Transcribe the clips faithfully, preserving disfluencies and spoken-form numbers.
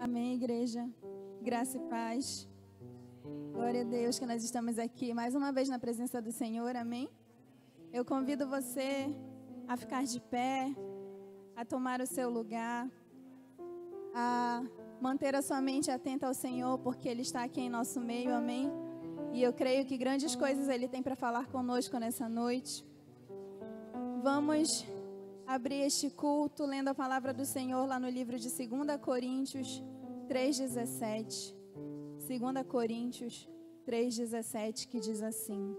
Amém, igreja. Graça e paz. Glória a Deus que nós estamos aqui mais uma vez na presença do Senhor, amém? Eu convido você a ficar de pé, a tomar o seu lugar, a manter a sua mente atenta ao Senhor, porque Ele está aqui em nosso meio, amém? E eu creio que grandes coisas Ele tem para falar conosco nessa noite. Vamos abrir este culto lendo a palavra do Senhor lá no livro de segunda Coríntios três, dezessete. segunda Coríntios três, dezessete, que diz assim: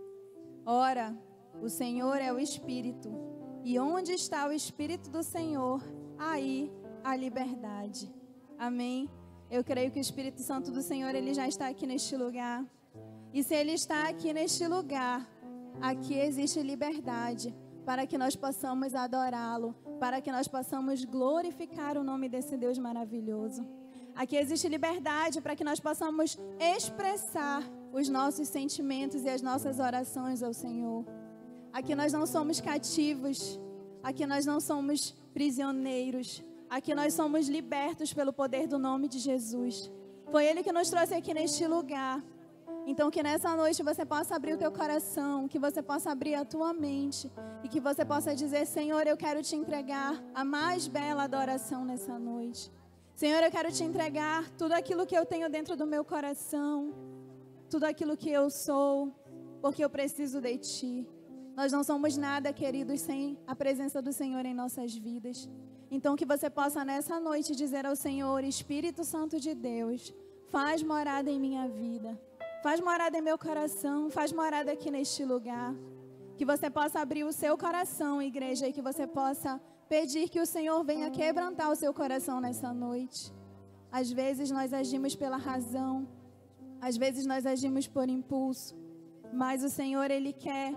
Ora, o Senhor é o Espírito, e onde está o Espírito do Senhor, aí a liberdade. Amém? Eu creio que o Espírito Santo do Senhor, Ele já está aqui neste lugar. E se Ele está aqui neste lugar, aqui existe liberdade para que nós possamos adorá-lo, para que nós possamos glorificar o nome desse Deus maravilhoso. Aqui existe liberdade para que nós possamos expressar os nossos sentimentos e as nossas orações ao Senhor. Aqui nós não somos cativos, aqui nós não somos prisioneiros, aqui nós somos libertos pelo poder do nome de Jesus. Foi Ele que nos trouxe aqui neste lugar. Então que nessa noite você possa abrir o teu coração, que você possa abrir a tua mente e que você possa dizer: Senhor, eu quero te entregar a mais bela adoração nessa noite. Senhor, eu quero te entregar tudo aquilo que eu tenho dentro do meu coração, tudo aquilo que eu sou, porque eu preciso de Ti. Nós não somos nada, queridos, sem a presença do Senhor em nossas vidas. Então que você possa nessa noite dizer ao Senhor: Espírito Santo de Deus, faz morada em minha vida, faz morada em meu coração, faz morada aqui neste lugar. Que você possa abrir o seu coração, igreja, e que você possa pedir que o Senhor venha quebrantar o seu coração nessa noite. Às vezes nós agimos pela razão, às vezes nós agimos por impulso, mas o Senhor, Ele quer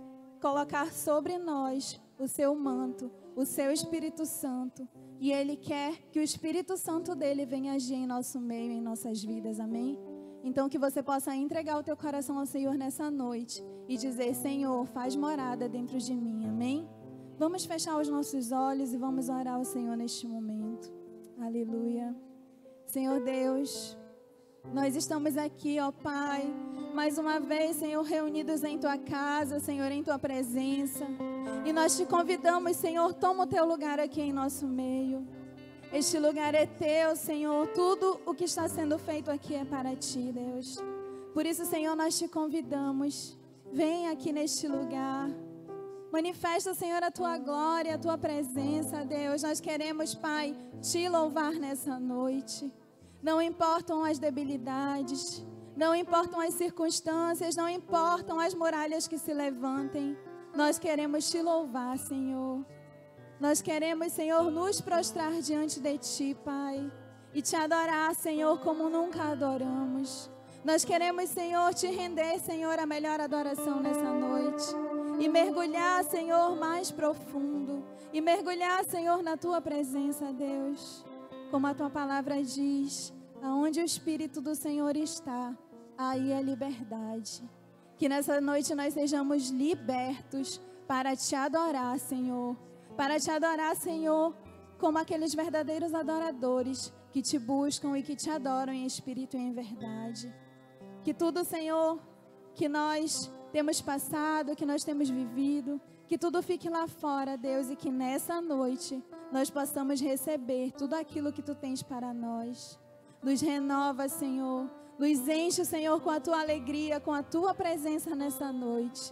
colocar sobre nós o seu manto, o seu Espírito Santo, e Ele quer que o Espírito Santo dEle venha agir em nosso meio, em nossas vidas, amém? Então que você possa entregar o teu coração ao Senhor nessa noite e dizer: Senhor, faz morada dentro de mim, amém? Vamos fechar os nossos olhos e vamos orar ao Senhor neste momento. Aleluia. Senhor Deus, nós estamos aqui, ó Pai, mais uma vez, Senhor, reunidos em Tua casa, Senhor, em Tua presença. E nós te convidamos, Senhor, toma o Teu lugar aqui em nosso meio. Este lugar é Teu, Senhor. Tudo o que está sendo feito aqui é para Ti, Deus. Por isso, Senhor, nós te convidamos. Vem aqui neste lugar. Manifesta, Senhor, a Tua glória, a Tua presença, Deus. Nós queremos, Pai, Te louvar nessa noite. Não importam as debilidades, não importam as circunstâncias, não importam as muralhas que se levantem. Nós queremos Te louvar, Senhor. Nós queremos, Senhor, nos prostrar diante de Ti, Pai, e Te adorar, Senhor, como nunca adoramos. Nós queremos, Senhor, Te render, Senhor, a melhor adoração nessa noite. E mergulhar, Senhor, mais profundo. E mergulhar, Senhor, na Tua presença, Deus. Como a Tua palavra diz, aonde o Espírito do Senhor está, aí é liberdade. Que nessa noite nós sejamos libertos para Te adorar, Senhor. Para Te adorar, Senhor, como aqueles verdadeiros adoradores que Te buscam e que Te adoram em espírito e em verdade. Que tudo, Senhor, que nós temos passado, que nós temos vivido, que tudo fique lá fora, Deus, e que nessa noite nós possamos receber tudo aquilo que Tu tens para nós. Nos renova, Senhor, nos enche, Senhor, com a Tua alegria, com a Tua presença nessa noite.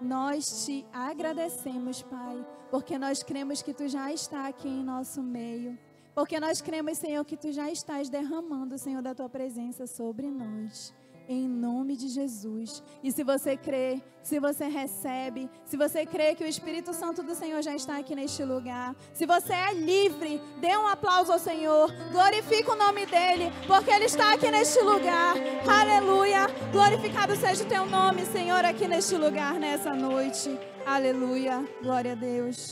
Nós Te agradecemos, Pai, porque nós cremos que Tu já está aqui em nosso meio, porque nós cremos, Senhor, que Tu já estás derramando, Senhor, da Tua presença sobre nós. Em nome de Jesus. E se você crê, se você recebe, se você crê que o Espírito Santo do Senhor já está aqui neste lugar, se você é livre, dê um aplauso ao Senhor, glorifique o nome dEle, porque Ele está aqui neste lugar. Aleluia. Glorificado seja o Teu nome, Senhor, aqui neste lugar, nessa noite. Aleluia. Glória a Deus.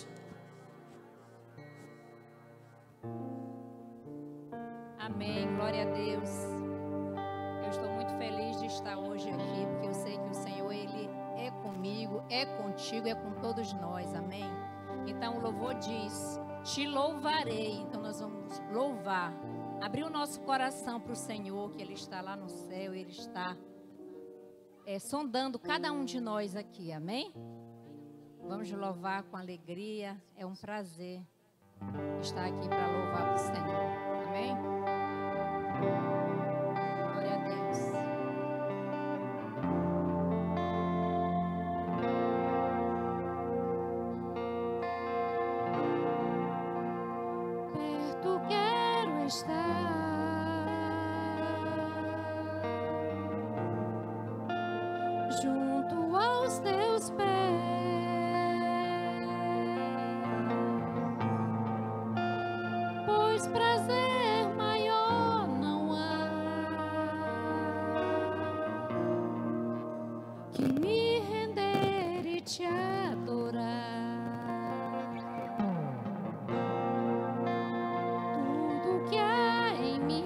Amém. Glória a Deus. Eu estou muito feliz de estar hoje aqui, porque eu sei que o Senhor, Ele é comigo, é contigo, é com todos nós, amém? Então o louvor diz: Te louvarei. Então nós vamos louvar abrir o nosso coração para o Senhor, que Ele está lá no céu, Ele está é, sondando cada um de nós aqui, amém? Vamos louvar com alegria, é um prazer estar aqui para louvar para o Senhor, amém? Glória a Deus. Perto quero estar, junto aos teus pés, pois prazer maior não há que me render e te adorar. Tudo que há em mim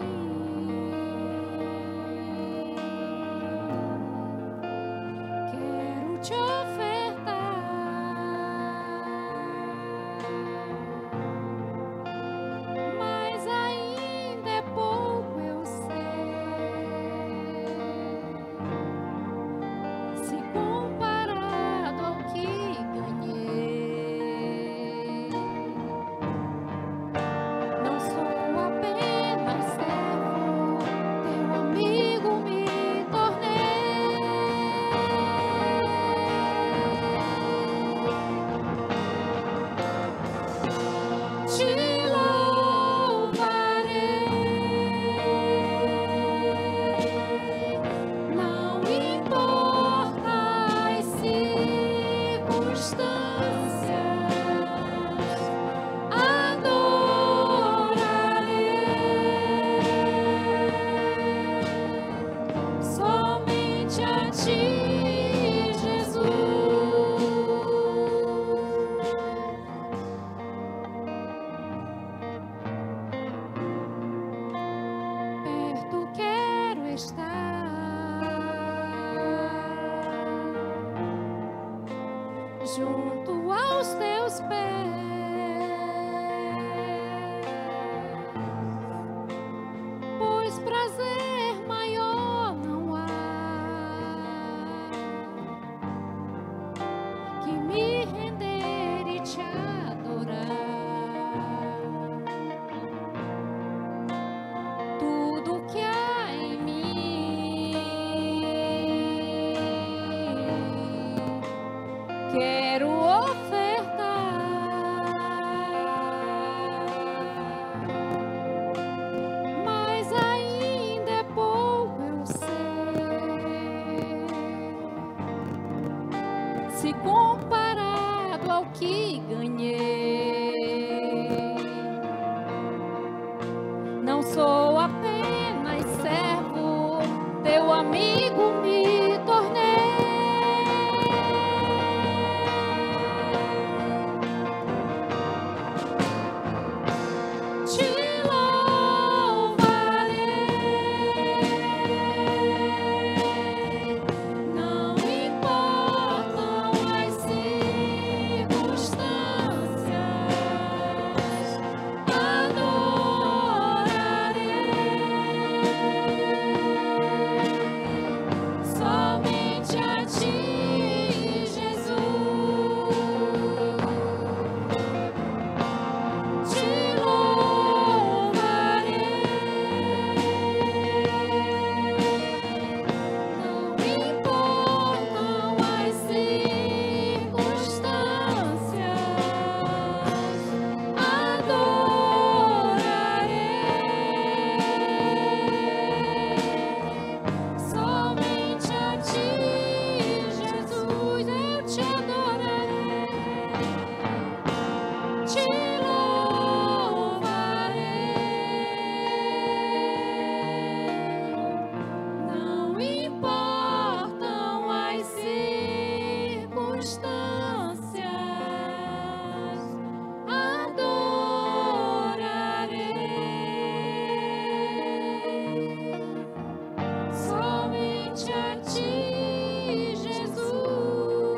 quero te ofertar, mas ainda é pouco, eu sei, se comparado ao que ganhei. Não sou apenas servo, teu amigo me tornei. Te louvarei, não importa as circunstâncias, adorarei somente a ti, Jesus. Perto quero estar, junto aos teus pés, pois prazer maior não há que me render e te adorar. Tudo que há em mim quero ofertar, mas ainda é pouco, eu sei, se comparado ao que ganhei. Não sou apenas servo, teu amigo me tornei. Te louvarei, não importam as circunstâncias, adorarei somente a ti, Jesus. Te louvarei, não importam as circunstâncias, adorarei somente a ti, Jesus. Eu te adorarei, te louvarei, não importam as circunstâncias, adorarei somente a ti, Jesus.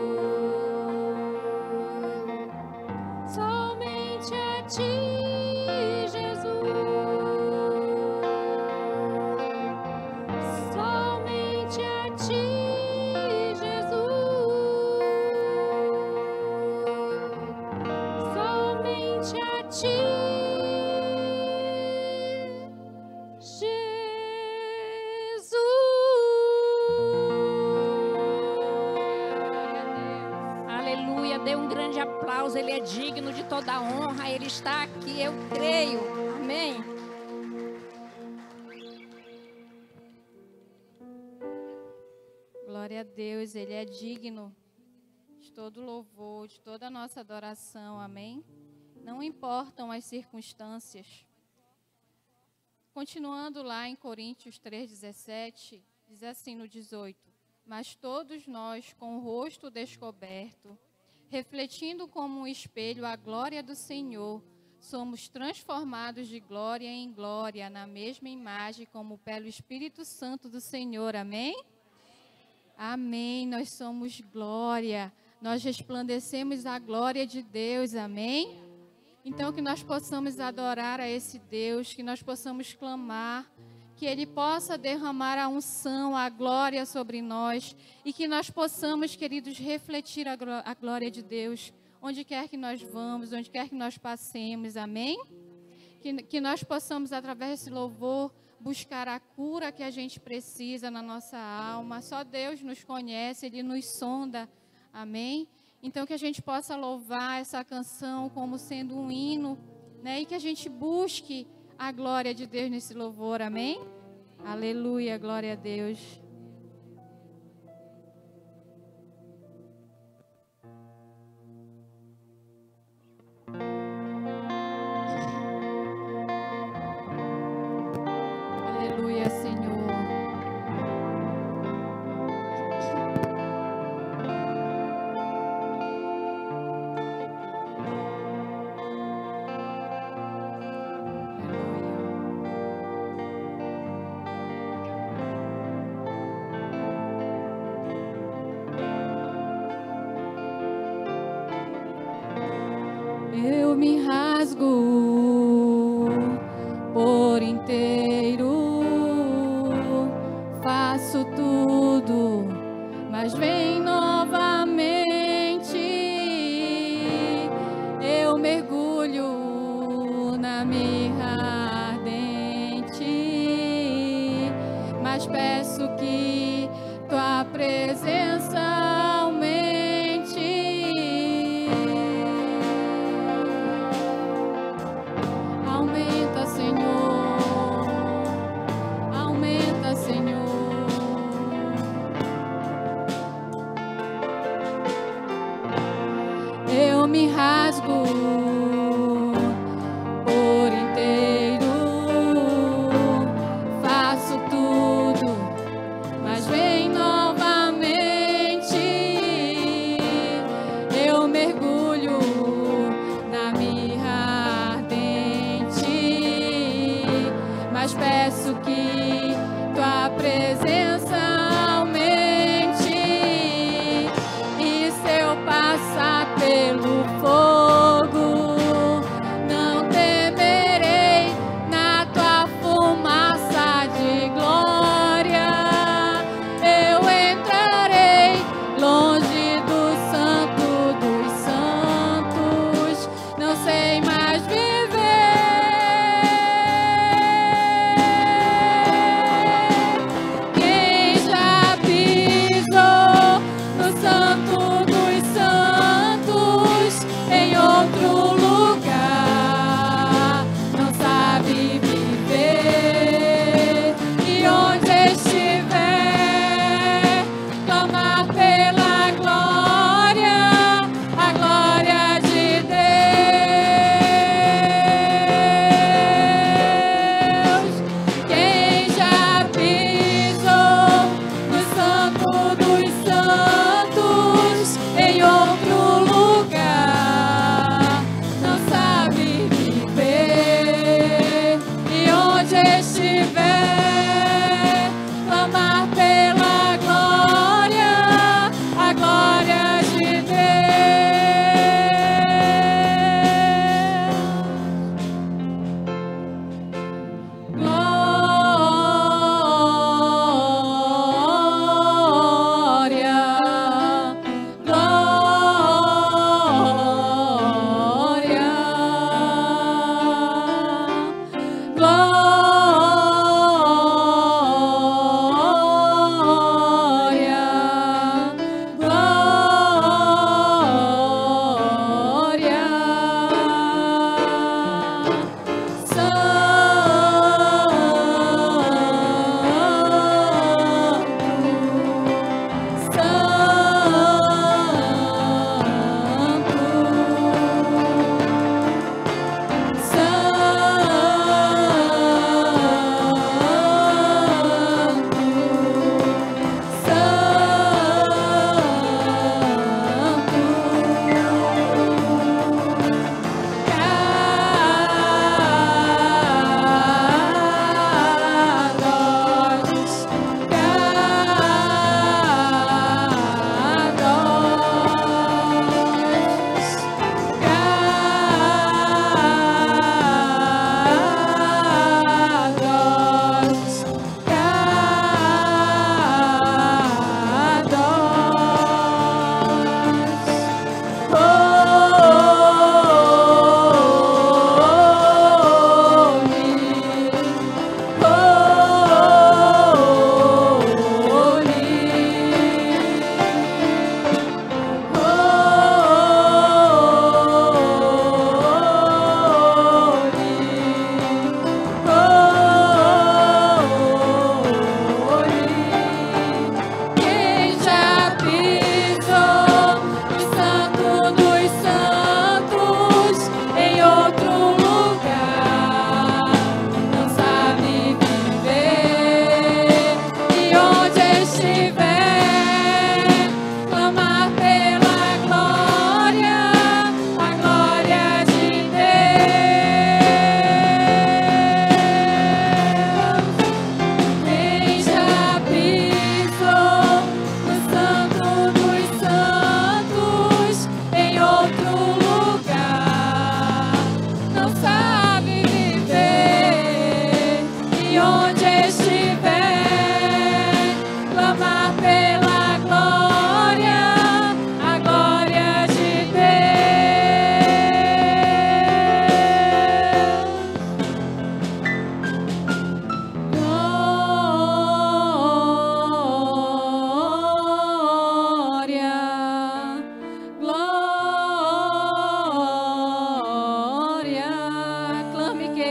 Somente a ti, Jesus. digno de toda honra, Ele está aqui, eu creio. Amém. Glória a Deus, Ele é digno de todo louvor, de toda a nossa adoração, amém? Não importam as circunstâncias. Continuando lá em Coríntios três, dezessete, diz assim no dezoito: mas todos nós, com o rosto descoberto, refletindo como um espelho a glória do Senhor, somos transformados de glória em glória, na mesma imagem como pelo Espírito Santo do Senhor, amém? Amém, nós somos glória, nós resplandecemos a glória de Deus, amém? Então que nós possamos adorar a esse Deus, que nós possamos clamar, que Ele possa derramar a unção, a glória sobre nós, e que nós possamos, queridos, refletir a, a glória de Deus, onde quer que nós vamos, onde quer que nós passemos, amém? Que, que nós possamos, através desse louvor, buscar a cura que a gente precisa na nossa alma. Só Deus nos conhece, Ele nos sonda, amém? Então que a gente possa louvar essa canção como sendo um hino, né? E que a gente busque a glória de Deus nesse louvor, amém? Aleluia, glória a Deus. Aleluia, Senhor. Eu me rasgo por inteiro, faço tudo, mas vem novamente. Eu mergulho na mirra ardente, mas peço que tua presença aumente. Aumenta, Senhor, aumenta, Senhor. Eu me rasgo por inteiro, faço tudo, mas vem novamente.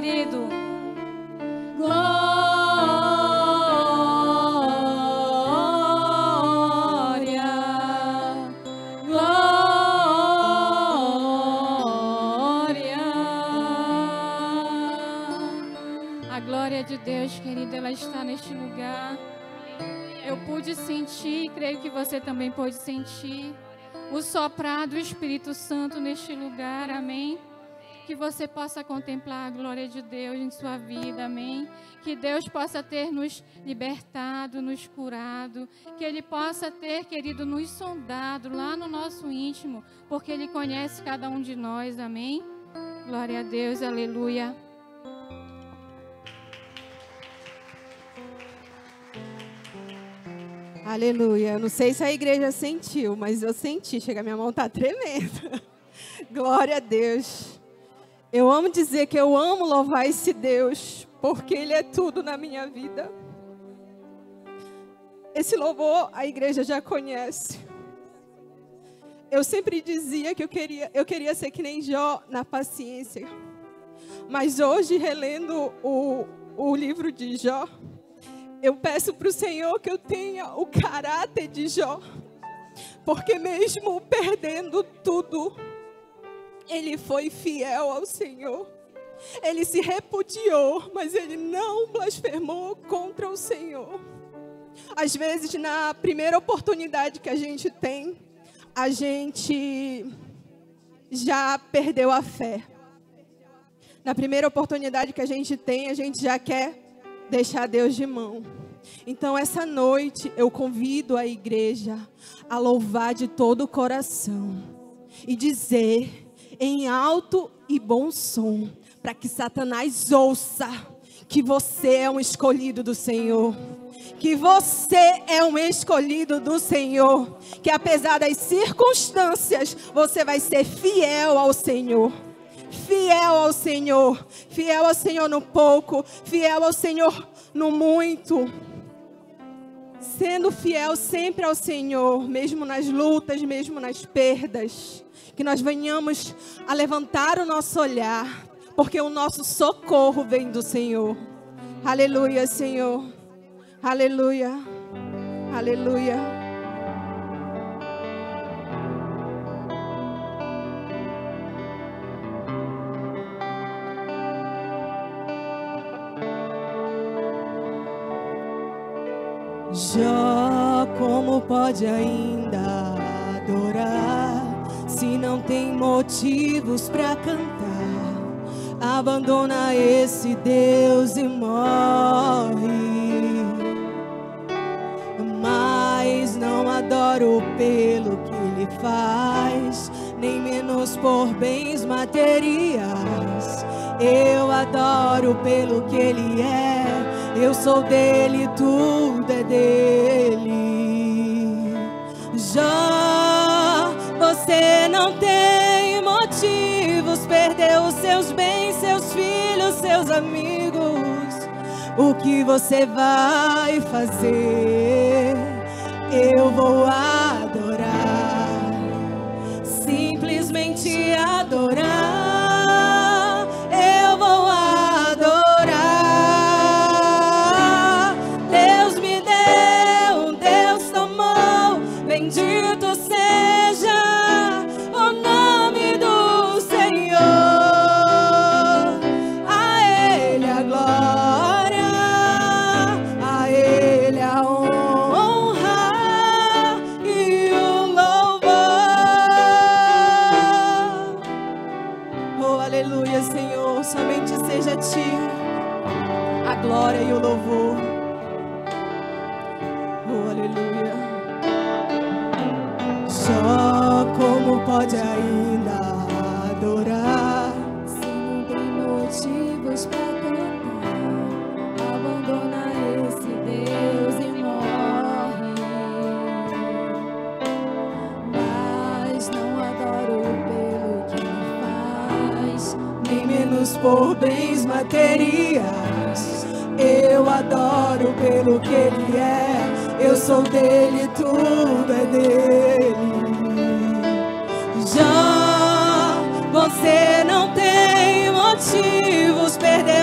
querido. De Deus, querida, ela está neste lugar. Eu pude sentir, creio que você também pôde sentir o soprar do Espírito Santo neste lugar, amém? Que você possa contemplar a glória de Deus em sua vida, amém? Que Deus possa ter nos libertado, nos curado, que Ele possa ter, querido, nos sondado lá no nosso íntimo, porque Ele conhece cada um de nós, amém? Glória a Deus, aleluia. Aleluia. Eu não sei se a igreja sentiu, mas eu senti. Chega, minha mão está tremendo. Glória a Deus. Eu amo dizer que eu amo louvar esse Deus, porque Ele é tudo na minha vida. Esse louvor a igreja já conhece. Eu sempre dizia que eu queria, eu queria ser que nem Jó na paciência. Mas hoje, relendo o, o livro de Jó, eu peço para o Senhor que eu tenha o caráter de Jó, porque mesmo perdendo tudo, ele foi fiel ao Senhor. Ele se repudiou, mas ele não blasfemou contra o Senhor. Às vezes, na primeira oportunidade que a gente tem, a gente já perdeu a fé. Na primeira oportunidade que a gente tem, a gente já quer deixar Deus de mão. Então, essa noite, eu convido a igreja a louvar de todo o coração e dizer em alto e bom som, para que Satanás ouça que você é um escolhido do Senhor. Que você é um escolhido do Senhor. Que apesar das circunstâncias, você vai ser fiel ao Senhor. Fiel ao Senhor, fiel ao Senhor no pouco, fiel ao Senhor no muito. Sendo fiel sempre ao Senhor, mesmo nas lutas, mesmo nas perdas. Que nós venhamos a levantar o nosso olhar, porque o nosso socorro vem do Senhor. Aleluia, Senhor. Aleluia. Aleluia. Jó, como pode ainda adorar se não tem motivos para cantar? Abandona esse Deus e morre. Mas não adoro pelo que Ele faz, nem menos por bens materiais. Eu adoro pelo que Ele é. Eu sou dele, tudo é dele. Jó, você não tem motivos, perdeu os seus bens, seus filhos, seus amigos. O que você vai fazer? Eu vou adorar, simplesmente adorar. Eu vou adorar. Bendito seja o nome do Senhor, a Ele a glória, a Ele a honra e o louvor. Oh, aleluia, Senhor, somente seja a Ti a glória e o louvor. Oh, aleluia. Só como pode ainda adorar se não tem motivos para cantar? Abandona esse Deus e morre. Mas não adoro pelo que Ele faz, nem menos por bens materiais. Eu adoro pelo que Ele é. Eu sou dele, tudo é dele. Já você não tem motivos, perdeu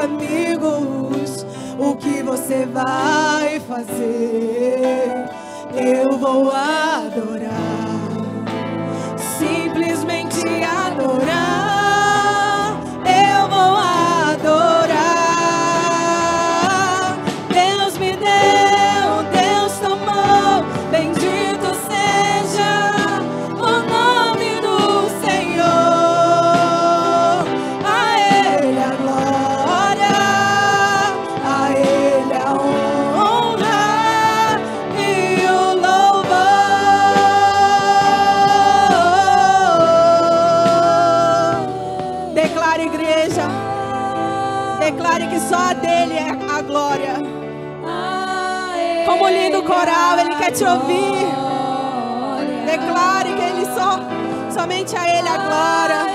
amigos, o que você vai fazer? Eu vou adorar, simplesmente adorar. Eu vou adorar. Deus me deu, Deus tomou, bendito seja o nome do Senhor. A Ele a glória, a Ele a honra e o louvor. Declare, igreja, declare que só a dele é a glória. Como lindo coral, ele quer te ouvir. Declare que ele só, somente a ele a glória.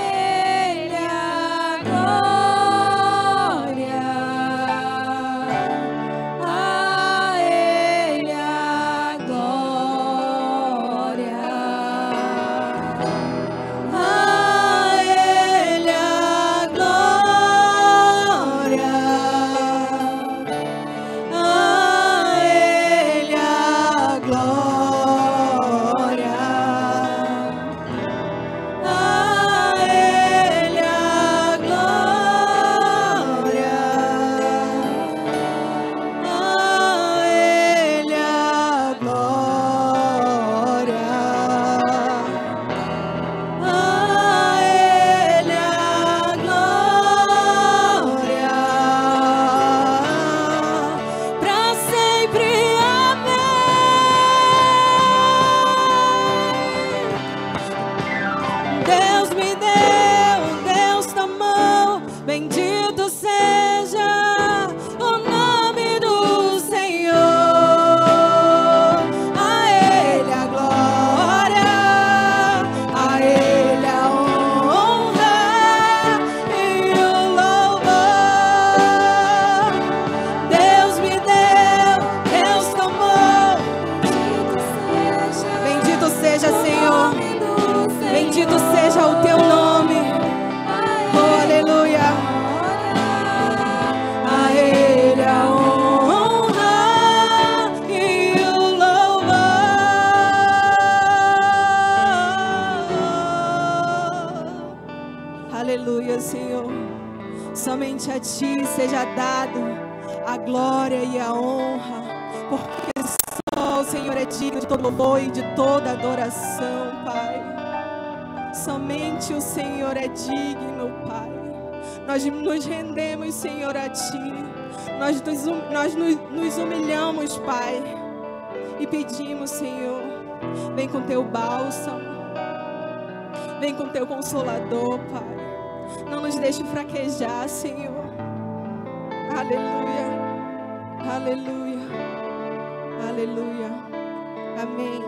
Aleluia, Senhor. Somente a Ti seja dado a glória e a honra, porque só o Senhor é digno de todo louvor e de toda adoração, Pai. Somente o Senhor é digno, Pai. Nós nos rendemos, Senhor, a Ti. Nós nos, nós nos, nos humilhamos, Pai, e pedimos, Senhor, vem com Teu bálsamo, vem com Teu consolador, Pai. Não nos deixe fraquejar, Senhor. Aleluia, aleluia, aleluia. Amém.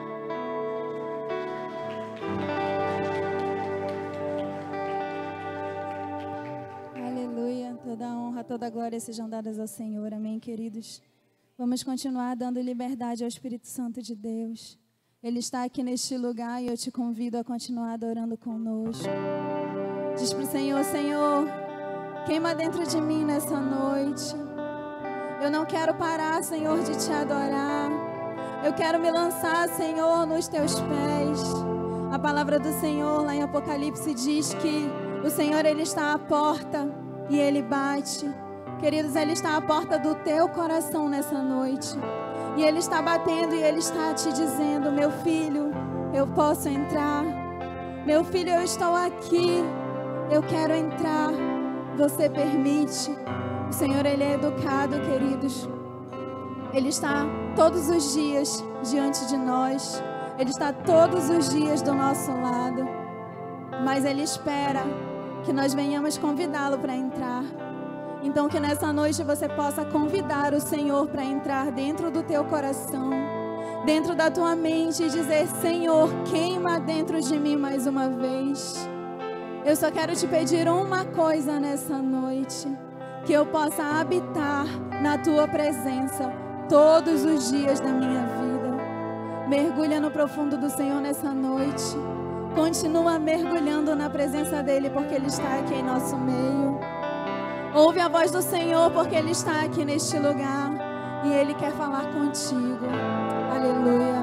Aleluia. Toda a honra, toda a glória sejam dadas ao Senhor. Amém, queridos. Vamos continuar dando liberdade ao Espírito Santo de Deus. Ele está aqui neste lugar e eu te convido a continuar adorando conosco. Diz para o Senhor: Senhor, queima dentro de mim nessa noite. Eu não quero parar, Senhor, de te adorar. Eu quero me lançar, Senhor, nos teus pés. A palavra do Senhor lá em Apocalipse diz que o Senhor, Ele está à porta e Ele bate. Queridos, Ele está à porta do teu coração nessa noite. E Ele está batendo e Ele está te dizendo: meu filho, eu posso entrar. Meu filho, eu estou aqui. Eu quero entrar. Você permite? O Senhor, Ele é educado, queridos. Ele está todos os dias diante de nós. Ele está todos os dias do nosso lado. Mas Ele espera que nós venhamos convidá-lo para entrar. Então que nessa noite você possa convidar o Senhor para entrar dentro do teu coração, dentro da tua mente e dizer: Senhor, queima dentro de mim mais uma vez. Eu só quero te pedir uma coisa nessa noite: que eu possa habitar na tua presença todos os dias da minha vida. Mergulha no profundo do Senhor nessa noite. Continua mergulhando na presença dEle, porque Ele está aqui em nosso meio. Ouve a voz do Senhor, porque Ele está aqui neste lugar e Ele quer falar contigo. Aleluia.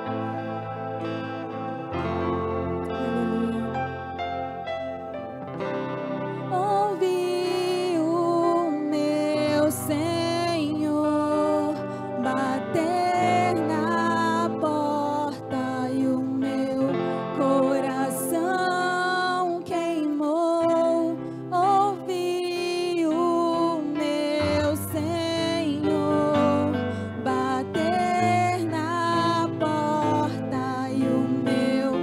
Aleluia. Ouvi o meu Senhor bater na porta e o meu coração queimou. Ouvi o meu Senhor bater na porta e o meu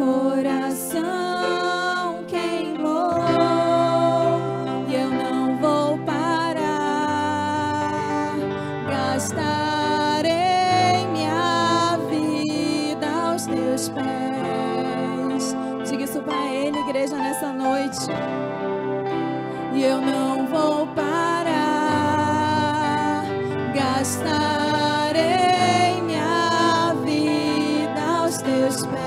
coração queimou. E eu não vou parar, gastarei minha vida aos teus pés. Diga isso pra Ele, igreja, nessa noite. E eu não vou parar, gastarei minha vida aos teus pés.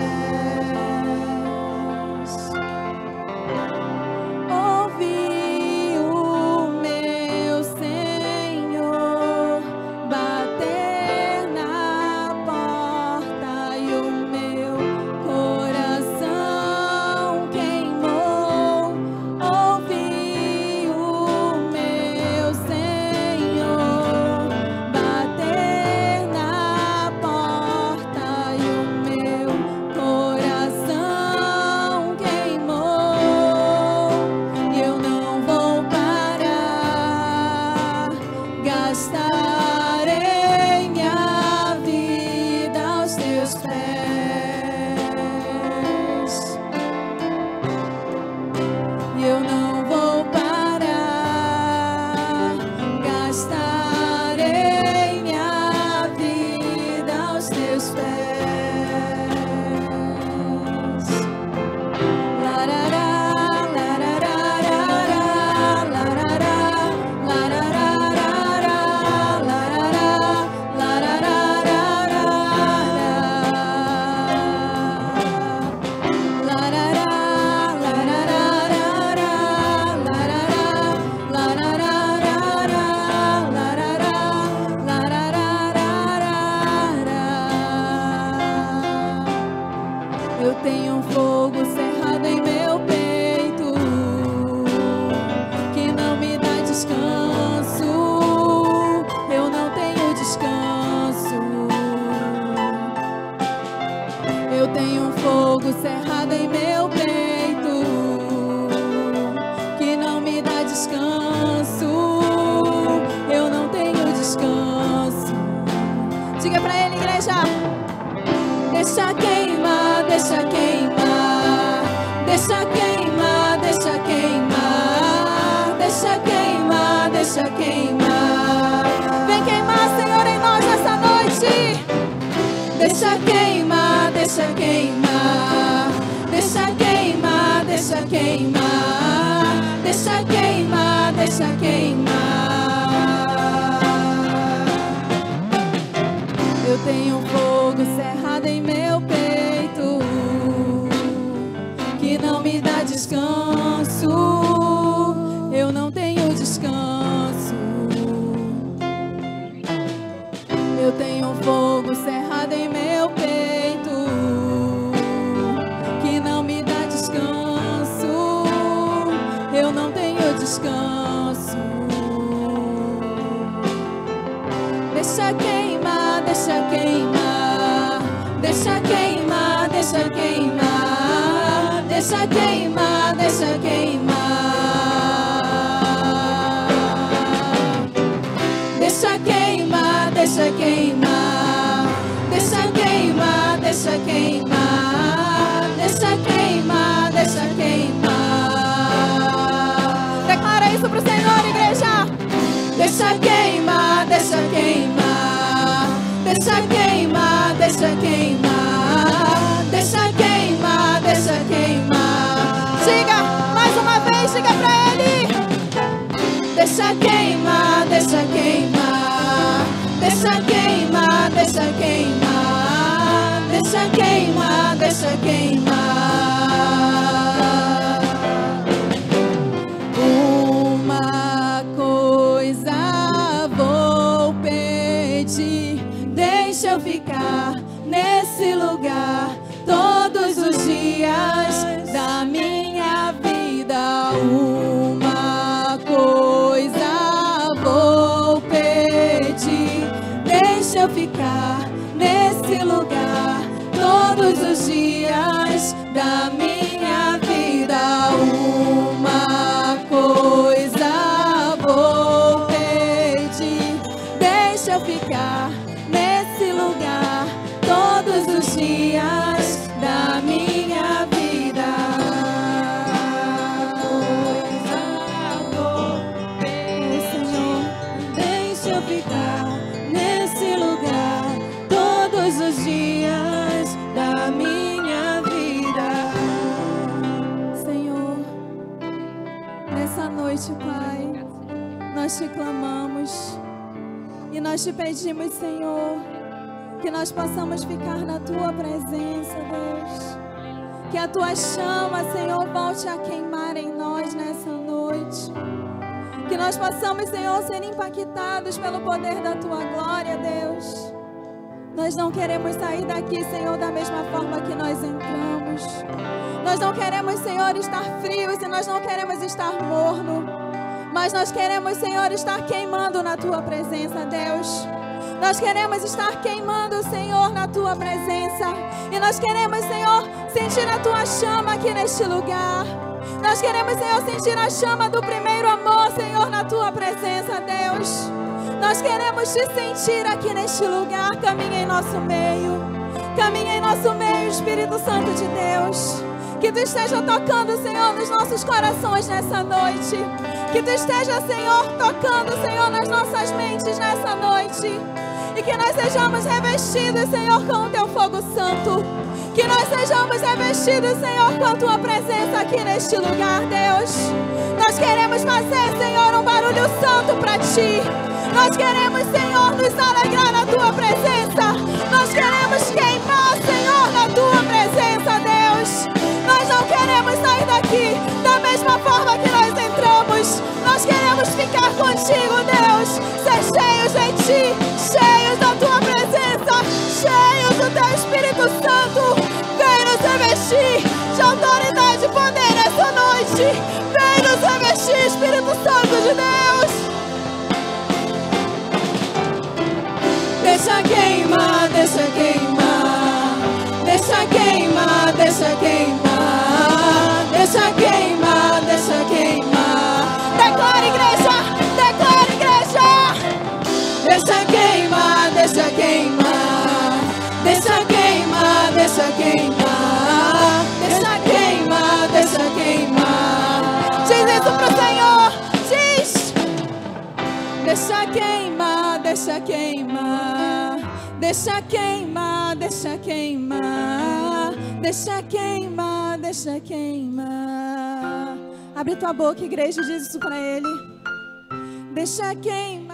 Ouvi o meu Senhor bater na porta e o meu coração queimou. Ouvi o meu Senhor bater na porta e o meu coração queimou. E eu não vou parar, gastarei minha vida aos teus pés. E eu não vou parar, gastarei minha vida aos teus pés. Larará, larará, larará, larará, Eu tenho um fogo cerrado em meu peito que não me dá descanso. Eu não tenho descanso. Eu tenho um fogo cerrado em meu peito que não me dá descanso. Eu não tenho descanso. Diga pra ele, igreja. Deixa queimar, deixa queimar, deixa queimar, deixa queimar, deixa queimar, deixa queimar. Vem queimar, Senhor, em nós nessa noite. Deixa queimar, deixa queimar, deixa queimar, deixa queimar, deixa queimar, deixa queimar. Eu tenho um fogo cerrado em meu peito que não me dá descanso. Eu não tenho descanso. Eu tenho um fogo cerrado em meu peito que não me dá descanso. Eu não tenho descanso. Deixa queimar, deixa queimar, deixa queimar, deixa queimar, deixa queimar, deixa queimar. Deixa queimar, deixa queimar, deixa queimar, deixa queimar, deixa queimar, deixa queimar. Declara isso pro Senhor, igreja. Deixa queimar, deixa queimar, deixa queimar, deixa queimar, deixa queimar, deixa queimar. Diga mais uma vez, diga pra ele. Deixa queimar, deixa queimar, deixa queimar, deixa queimar, deixa queimar, deixa queimar. Uma os dias da minha vida. Uma coisa vou pedir, deixa eu ficar nesse lugar todos os dias da minha vida. Coisa vou pedir, Senhor, deixa eu ficar nesse lugar todos os dias da minha vida. Senhor, nessa noite, Pai, nós te clamamos e nós te pedimos, Senhor, que nós possamos ficar na tua presença, Deus. Que a tua chama, Senhor, volte a queimar em nós nessa noite. Que nós possamos, Senhor, ser impactados pelo poder da tua glória, Deus. Nós não queremos sair daqui, Senhor, da mesma forma que nós entramos. Nós não queremos, Senhor, estar frios e nós não queremos estar morno. Mas nós queremos, Senhor, estar queimando na tua presença, Deus. Nós queremos estar queimando, Senhor, na tua presença. E nós queremos, Senhor, sentir a tua chama aqui neste lugar. Nós queremos, Senhor, sentir a chama do primeiro amor, Senhor, na tua presença, Deus. Nós queremos te sentir aqui neste lugar. Caminha em nosso meio. Caminha em nosso meio, Espírito Santo de Deus. Que tu esteja tocando, Senhor, nos nossos corações nessa noite. Que tu esteja, Senhor, tocando, Senhor, nas nossas mentes nessa noite. E que nós sejamos revestidos, Senhor, com o teu fogo santo. Que nós sejamos revestidos, Senhor, com a tua presença aqui neste lugar, Deus. Nós queremos fazer, Senhor, um barulho santo para ti. Nós queremos, Senhor, nos alegrar na tua presença. Nós queremos queimar, Senhor, na tua presença, Deus. Nós não queremos sair daqui da mesma forma que nós entramos. Nós queremos ficar contigo, Deus. Ser cheios de ti, cheios da tua presença, cheios do teu Espírito Santo. Vem nos revestir de autoridade e poder nessa noite. Vem nos revestir, Espírito Santo de Deus. Deixa queimar, deixa queimar, deixa queimar, deixa queimar, deixa queimar, deixa queimar. Declara, igreja, declara, igreja. Deixa queimar, deixa queimar, deixa queimar, deixa queimar, deixa queimar, deixa queimar. Diz isso pro Senhor, diz. Deixa queimar, deixa queimar, deixa queimar, deixa queimar, deixa queimar, deixa queimar. Abre tua boca, igreja, e diz isso para Ele. Deixa queimar,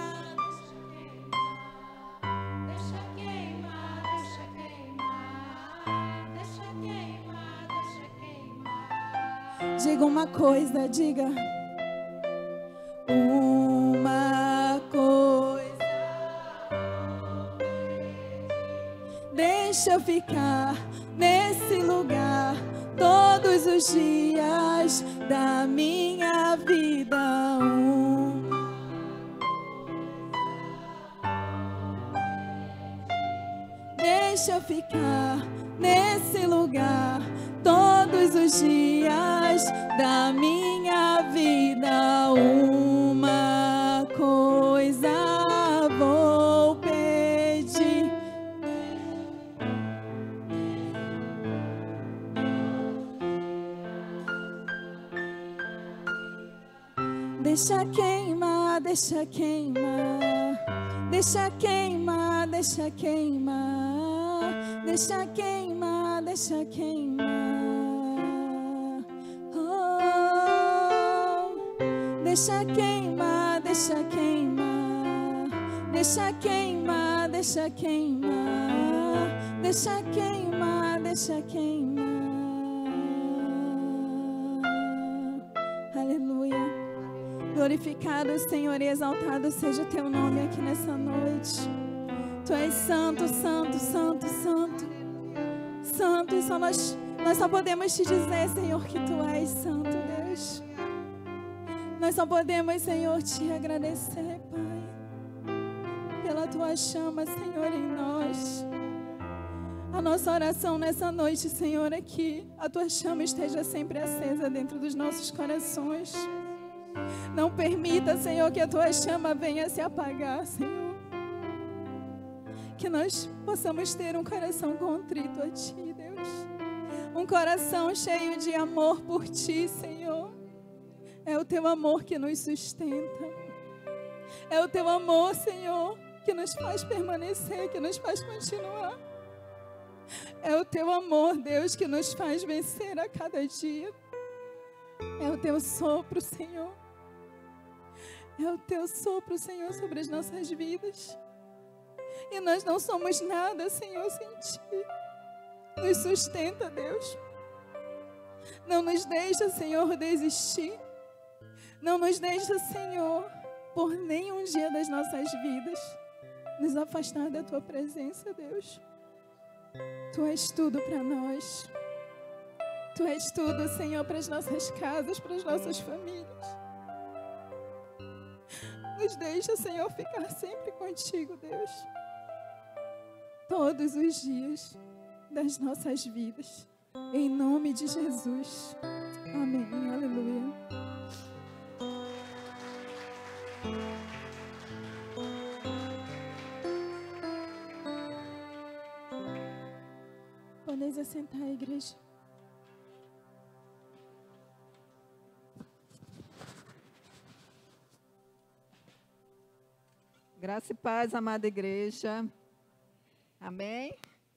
deixa queimar, deixa queimar, deixa queimar, deixa queimar. Diga uma coisa, diga. Uma coisa. Deixa eu ficar nesse lugar todos os dias da minha vida. Deixa eu ficar nesse lugar todos os dias da minha vida. Uma coisa vou pedir. Deixa queimar, deixa queimar, deixa queimar, deixa queimar, deixa queimar, deixa queimar. Oh, deixa queimar, deixa queimar, deixa queimar, deixa queimar, deixa queimar, deixa queimar. Aleluia. Glorificado, Senhor, e exaltado seja o teu nome aqui nessa noite. Tu és santo, santo, santo, santo. Santo, e só nós, nós só podemos te dizer, Senhor, que tu és santo, Deus. Nós só podemos, Senhor, te agradecer, Pai, pela tua chama, Senhor, em nós. A nossa oração nessa noite, Senhor, é que a Tua chama esteja sempre acesa dentro dos nossos corações. Não permita, Senhor, que a Tua chama venha se apagar, Senhor. Que nós possamos ter um coração contrito a Ti, Deus. Um coração cheio de amor por Ti, Senhor. É o Teu amor que nos sustenta. É o Teu amor, Senhor, que nos faz permanecer, que nos faz continuar. É o Teu amor, Deus, que nos faz vencer a cada dia. É o Teu sopro, Senhor. É o Teu sopro, Senhor, sobre as nossas vidas. E nós não somos nada, Senhor, sem Ti. Nos sustenta, Deus. Não nos deixa, Senhor, desistir. Não nos deixa, Senhor, por nenhum dia das nossas vidas, nos afastar da Tua presença, Deus. Tu és tudo para nós. Tu és tudo, Senhor, para as nossas casas, para as nossas famílias. Nos deixa, Senhor, ficar sempre contigo, Deus. Todos os dias das nossas vidas. Em nome de Jesus. Amém. Aleluia. Podeis assentar, igreja. Graça e paz, amada igreja. Amém?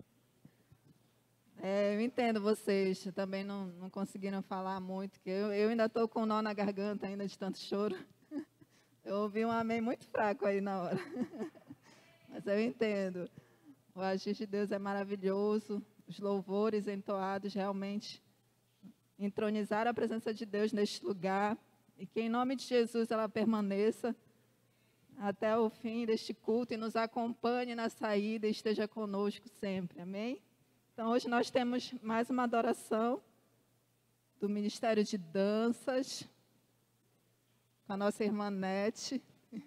É, eu entendo vocês, também não, não conseguiram falar muito, que eu, eu ainda estou com um nó na garganta, ainda de tanto choro. Eu ouvi um amém muito fraco aí na hora. Mas eu entendo. O agir de Deus é maravilhoso. Os louvores entoados realmente entronizaram a presença de Deus neste lugar. E que em nome de Jesus ela permaneça até o fim deste culto e nos acompanhe na saída e esteja conosco sempre. Amém? Então hoje nós temos mais uma adoração do Ministério de Danças com a nossa irmã Nete,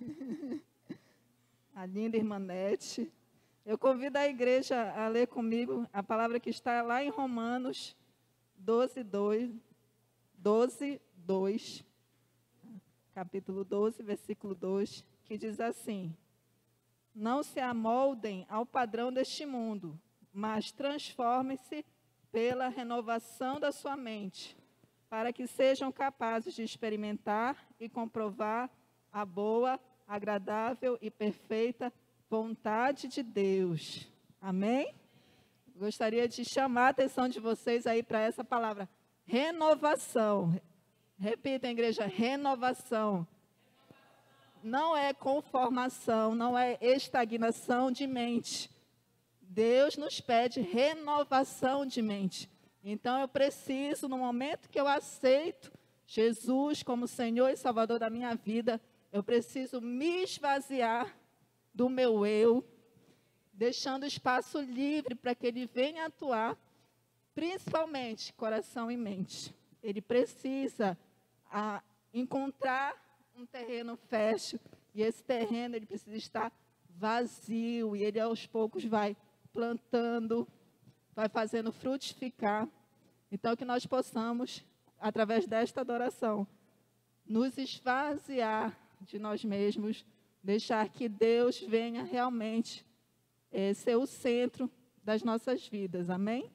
a linda irmã Nete. Eu convido a igreja a ler comigo a palavra que está lá em Romanos doze, dois, doze, dois, capítulo doze, versículo dois, que diz assim: não se amoldem ao padrão deste mundo, mas transformem-se pela renovação da sua mente, para que sejam capazes de experimentar e comprovar a boa, agradável e perfeita vontade de Deus. Amém? Gostaria de chamar a atenção de vocês aí para essa palavra, renovação. Repita, igreja, renovação. Não é conformação, não é estagnação de mente. Deus nos pede renovação de mente. Então eu preciso, no momento que eu aceito Jesus como Senhor e Salvador da minha vida, eu preciso me esvaziar do meu eu, deixando espaço livre para que Ele venha atuar, principalmente coração e mente. Ele precisa a, encontrar um terreno fértil, e esse terreno ele precisa estar vazio, e Ele aos poucos vai plantando, vai fazendo frutificar. Então que nós possamos, através desta adoração, nos esvaziar de nós mesmos, deixar que Deus venha realmente é, ser o centro das nossas vidas. Amém?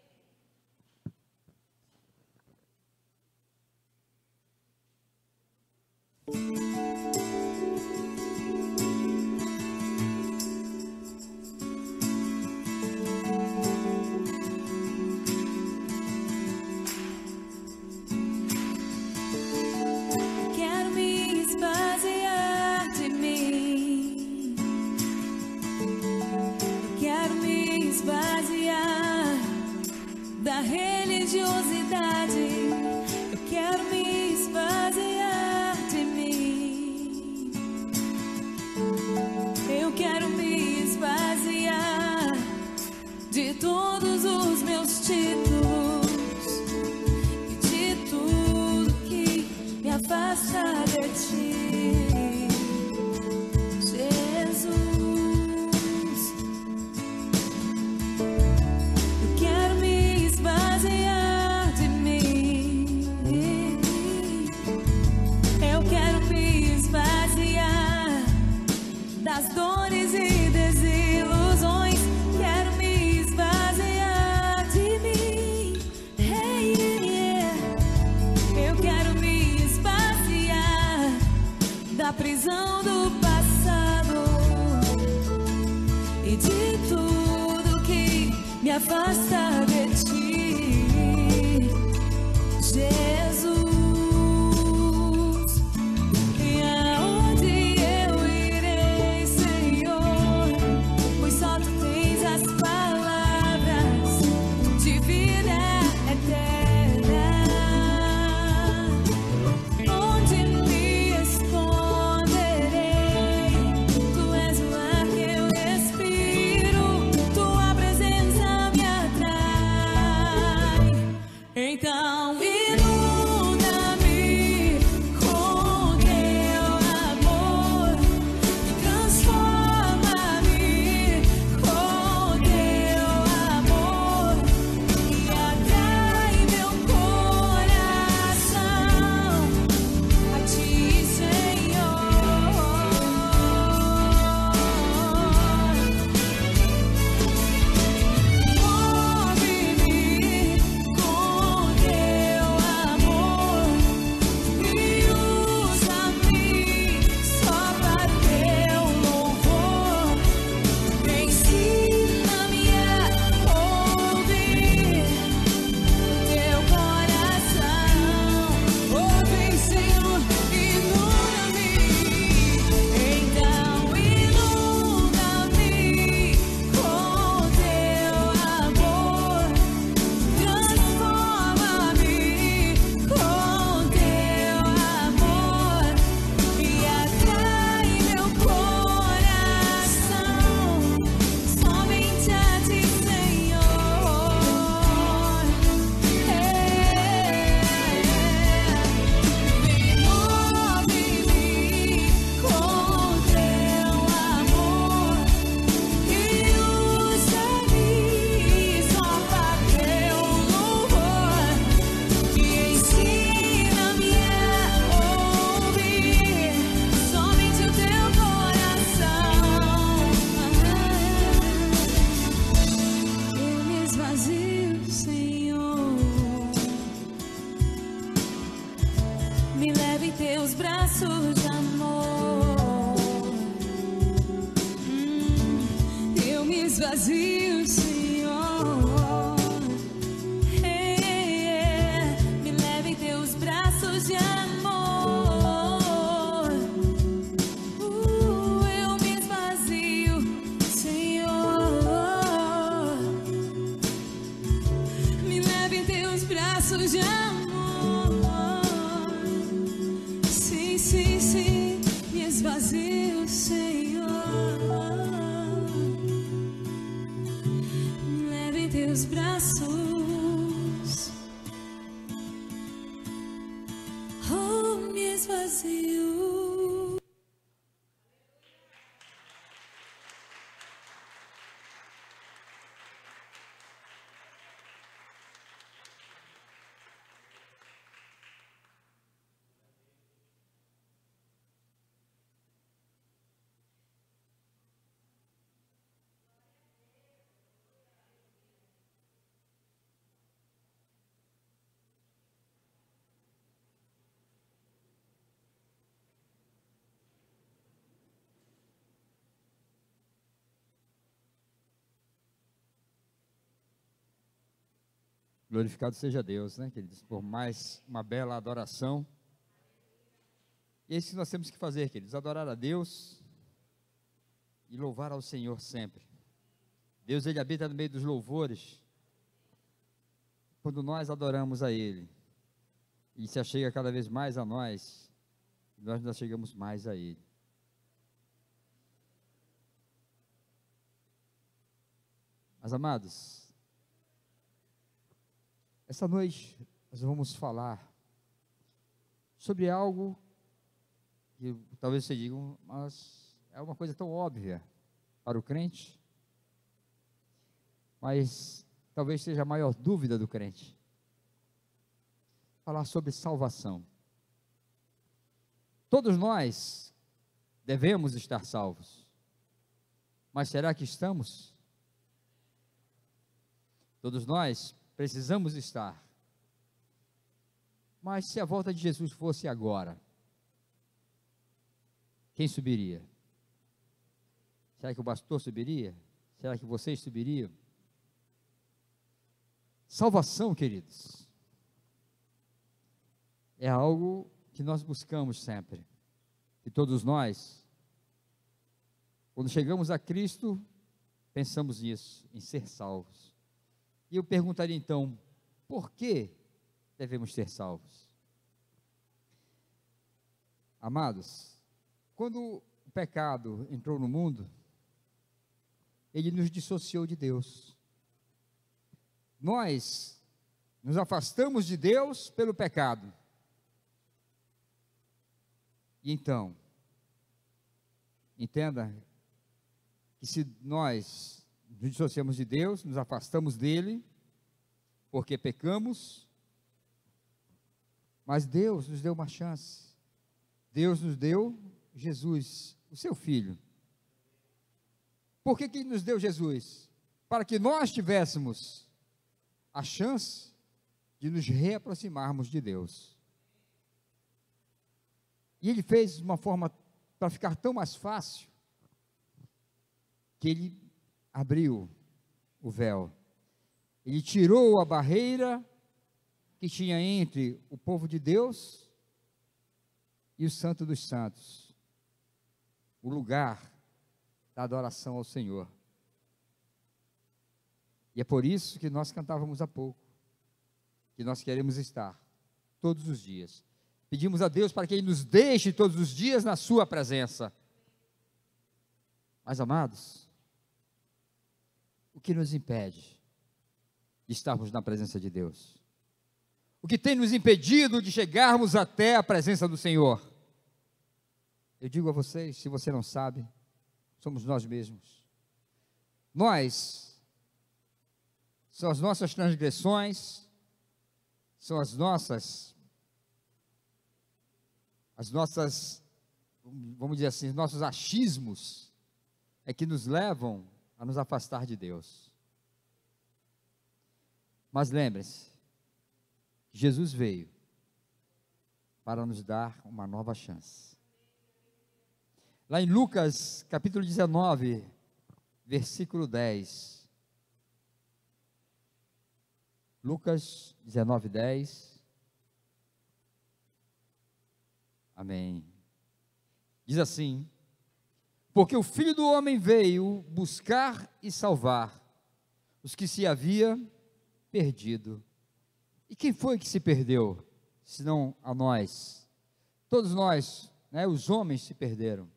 Quero me esvaziar de mim. Quero me esvaziar da religiosidade. Eu quero me esvaziar de mim. da prisão do passado e de tudo que me afasta de ti, Jesus. E aonde eu irei, Senhor, pois só tu tens as palavras de vida eterna. Onde me esconderei? Tu és o ar que eu respiro, tua presença me atrai. Então inunda-me com teu amor e transforma-me com teu amor e atrai meu coração a ti, Senhor. Move-me com teu amor e usa-me só para o teu louvor. Ensina-me a ouvir o teu coração. Ouve, Senhor, inunda-me. Então inunda-me com teu amor, transforma-me com teu amor e atrai meu coração somente a ti, Senhor. Vem, move-me com teu amor e usa-me só para teu louvor e ensina-me a ouvir somente o teu coração. Eu me esvazio, Senhor, me leva em teus braços de amor. Hum, eu me esvazio, Senhor. É, me leva em teus braços de amor. Uh, eu me esvazio, Senhor. Me leva em teus braços de amor. Sim, sim, sim, me esvazio, Senhor. Me leva em teus braços. Oh, me esvazio. Glorificado seja Deus, né, queridos, por mais uma bela adoração. E é isso que nós temos que fazer, queridos, adorar a Deus e louvar ao Senhor sempre. Deus, Ele habita no meio dos louvores, quando nós adoramos a Ele, e se achega cada vez mais a nós, nós nos chegamos mais a Ele. Mas, amados, essa noite nós vamos falar sobre algo que talvez você diga, mas é uma coisa tão óbvia para o crente, mas talvez seja a maior dúvida do crente. Falar sobre salvação. Todos nós devemos estar salvos, mas será que estamos? Todos nós precisamos estar. Mas se a volta de Jesus fosse agora, quem subiria? Será que o pastor subiria? Será que vocês subiriam? Salvação, queridos, é algo que nós buscamos sempre. E todos nós, quando chegamos a Cristo, pensamos nisso, em ser salvos. E eu perguntaria então, por que devemos ser salvos? Amados, quando o pecado entrou no mundo, ele nos dissociou de Deus. Nós nos afastamos de Deus pelo pecado. E então, entenda que se nós nos dissociamos de Deus, nos afastamos dele, porque pecamos, mas Deus nos deu uma chance. Deus nos deu Jesus, o seu Filho. Por que que nos deu Jesus? Para que nós tivéssemos a chance de nos reaproximarmos de Deus. E Ele fez de uma forma para ficar tão mais fácil, que Ele abriu o véu. Ele tirou a barreira que tinha entre o povo de Deus e o Santo dos Santos, o lugar da adoração ao Senhor. E é por isso que nós cantávamos há pouco, que nós queremos estar todos os dias. Pedimos a Deus para que Ele nos deixe todos os dias na sua presença. Mas, amados, o que nos impede de estarmos na presença de Deus? O que tem nos impedido de chegarmos até a presença do Senhor? Eu digo a vocês, se você não sabe, somos nós mesmos. Nós, são as nossas transgressões, são as nossas, as nossas, vamos dizer assim, os nossos achismos, é que nos levam a nos afastar de Deus. Mas lembre-se, Jesus veio para nos dar uma nova chance. Lá em Lucas, capítulo dezenove, versículo dez. Lucas dezenove, dez. Amém. Diz assim: porque o Filho do Homem veio buscar e salvar os que se havia perdido. E quem foi que se perdeu, senão a nós? Todos nós, né, os homens se perderam.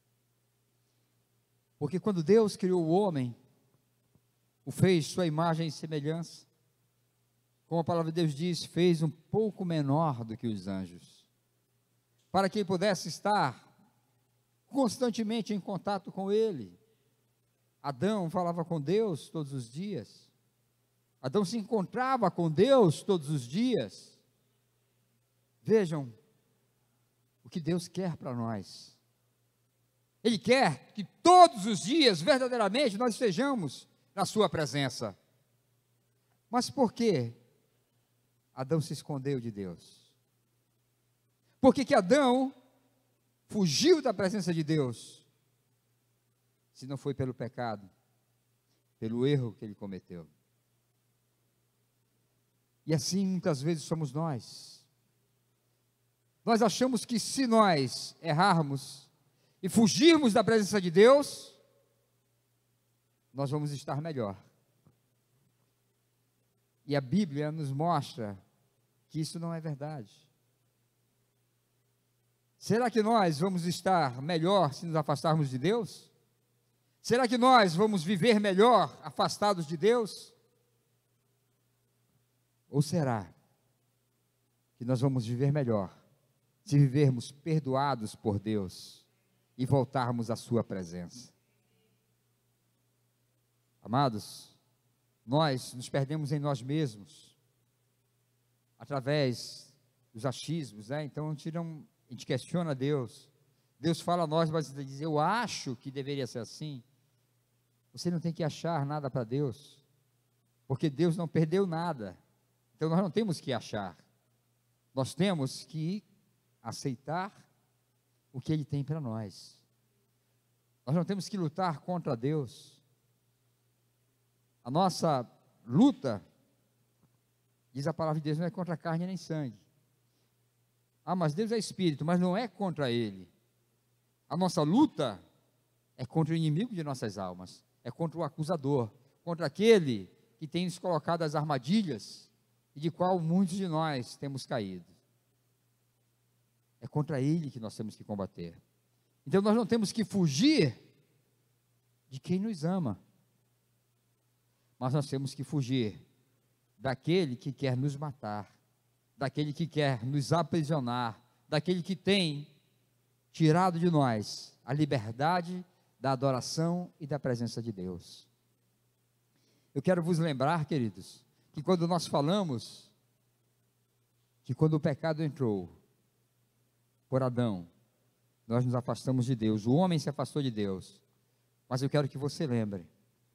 Porque quando Deus criou o homem, o fez sua imagem e semelhança, como a palavra de Deus diz, fez um pouco menor do que os anjos, para que ele pudesse estar constantemente em contato com ele. Adão falava com Deus todos os dias. Adão se encontrava com Deus todos os dias. Vejam o que Deus quer para nós. Ele quer que todos os dias, verdadeiramente, nós estejamos na sua presença. Mas por que Adão se escondeu de Deus? Por que que Adão fugiu da presença de Deus? Se não foi pelo pecado, pelo erro que ele cometeu. E assim muitas vezes somos nós. Nós achamos que se nós errarmos e fugirmos da presença de Deus, nós vamos estar melhor. E a Bíblia nos mostra que isso não é verdade. Será que nós vamos estar melhor se nos afastarmos de Deus? Será que nós vamos viver melhor afastados de Deus? Ou será que nós vamos viver melhor se vivermos perdoados por Deus e voltarmos à sua presença? Amados, nós nos perdemos em nós mesmos através dos achismos, né? Então a gente, não, a gente questiona Deus. Deus fala a nós, mas diz: eu acho que deveria ser assim. Você não tem que achar nada para Deus, porque Deus não perdeu nada. Então nós não temos que achar, nós temos que aceitar o que Ele tem para nós. Nós não temos que lutar contra Deus. A nossa luta, diz a palavra de Deus, não é contra carne nem sangue. Ah, mas Deus é Espírito, mas não é contra Ele. A nossa luta é contra o inimigo de nossas almas, é contra o acusador, contra aquele que tem nos colocado as armadilhas e de qual muitos de nós temos caído. É contra ele que nós temos que combater. Então nós não temos que fugir de quem nos ama, mas nós temos que fugir daquele que quer nos matar, daquele que quer nos aprisionar, daquele que tem tirado de nós a liberdade da adoração e da presença de Deus. Eu quero vos lembrar, queridos, que quando nós falamos que quando o pecado entrou por Adão, nós nos afastamos de Deus, o homem se afastou de Deus. Mas eu quero que você lembre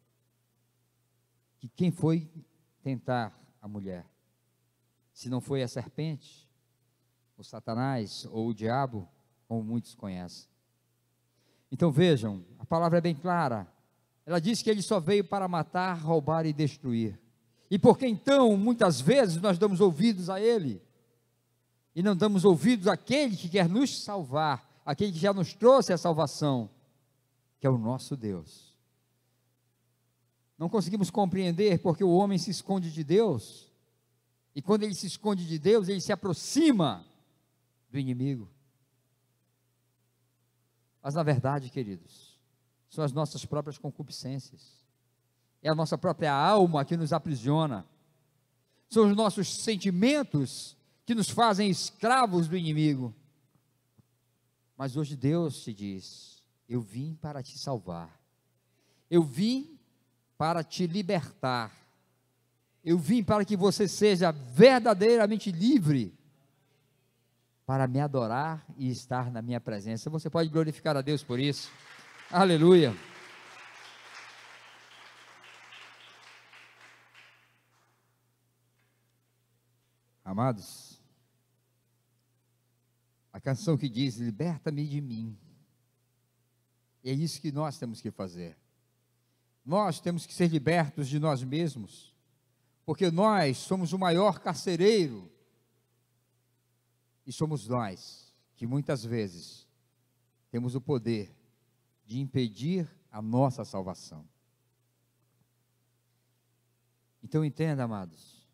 que quem foi tentar a mulher, se não foi a serpente, o Satanás ou o diabo, como muitos conhecem. Então vejam, a palavra é bem clara. Ela diz que ele só veio para matar, roubar e destruir. E por que então, muitas vezes, nós damos ouvidos a ele? E não damos ouvidos àquele que quer nos salvar, aquele que já nos trouxe a salvação, que é o nosso Deus. Não conseguimos compreender porque o homem se esconde de Deus, e quando ele se esconde de Deus, ele se aproxima do inimigo. Mas na verdade, queridos, são as nossas próprias concupiscências, é a nossa própria alma que nos aprisiona, são os nossos sentimentos que nos fazem escravos do inimigo. Mas hoje Deus te diz: eu vim para te salvar, eu vim para te libertar, eu vim para que você seja verdadeiramente livre, para me adorar e estar na minha presença. Você pode glorificar a Deus por isso? Aleluia! Amados, a canção que diz: liberta-me de mim, é isso que nós temos que fazer. Nós temos que ser libertos de nós mesmos, porque nós somos o maior carcereiro, e somos nós que muitas vezes temos o poder de impedir a nossa salvação. Então entenda, amados,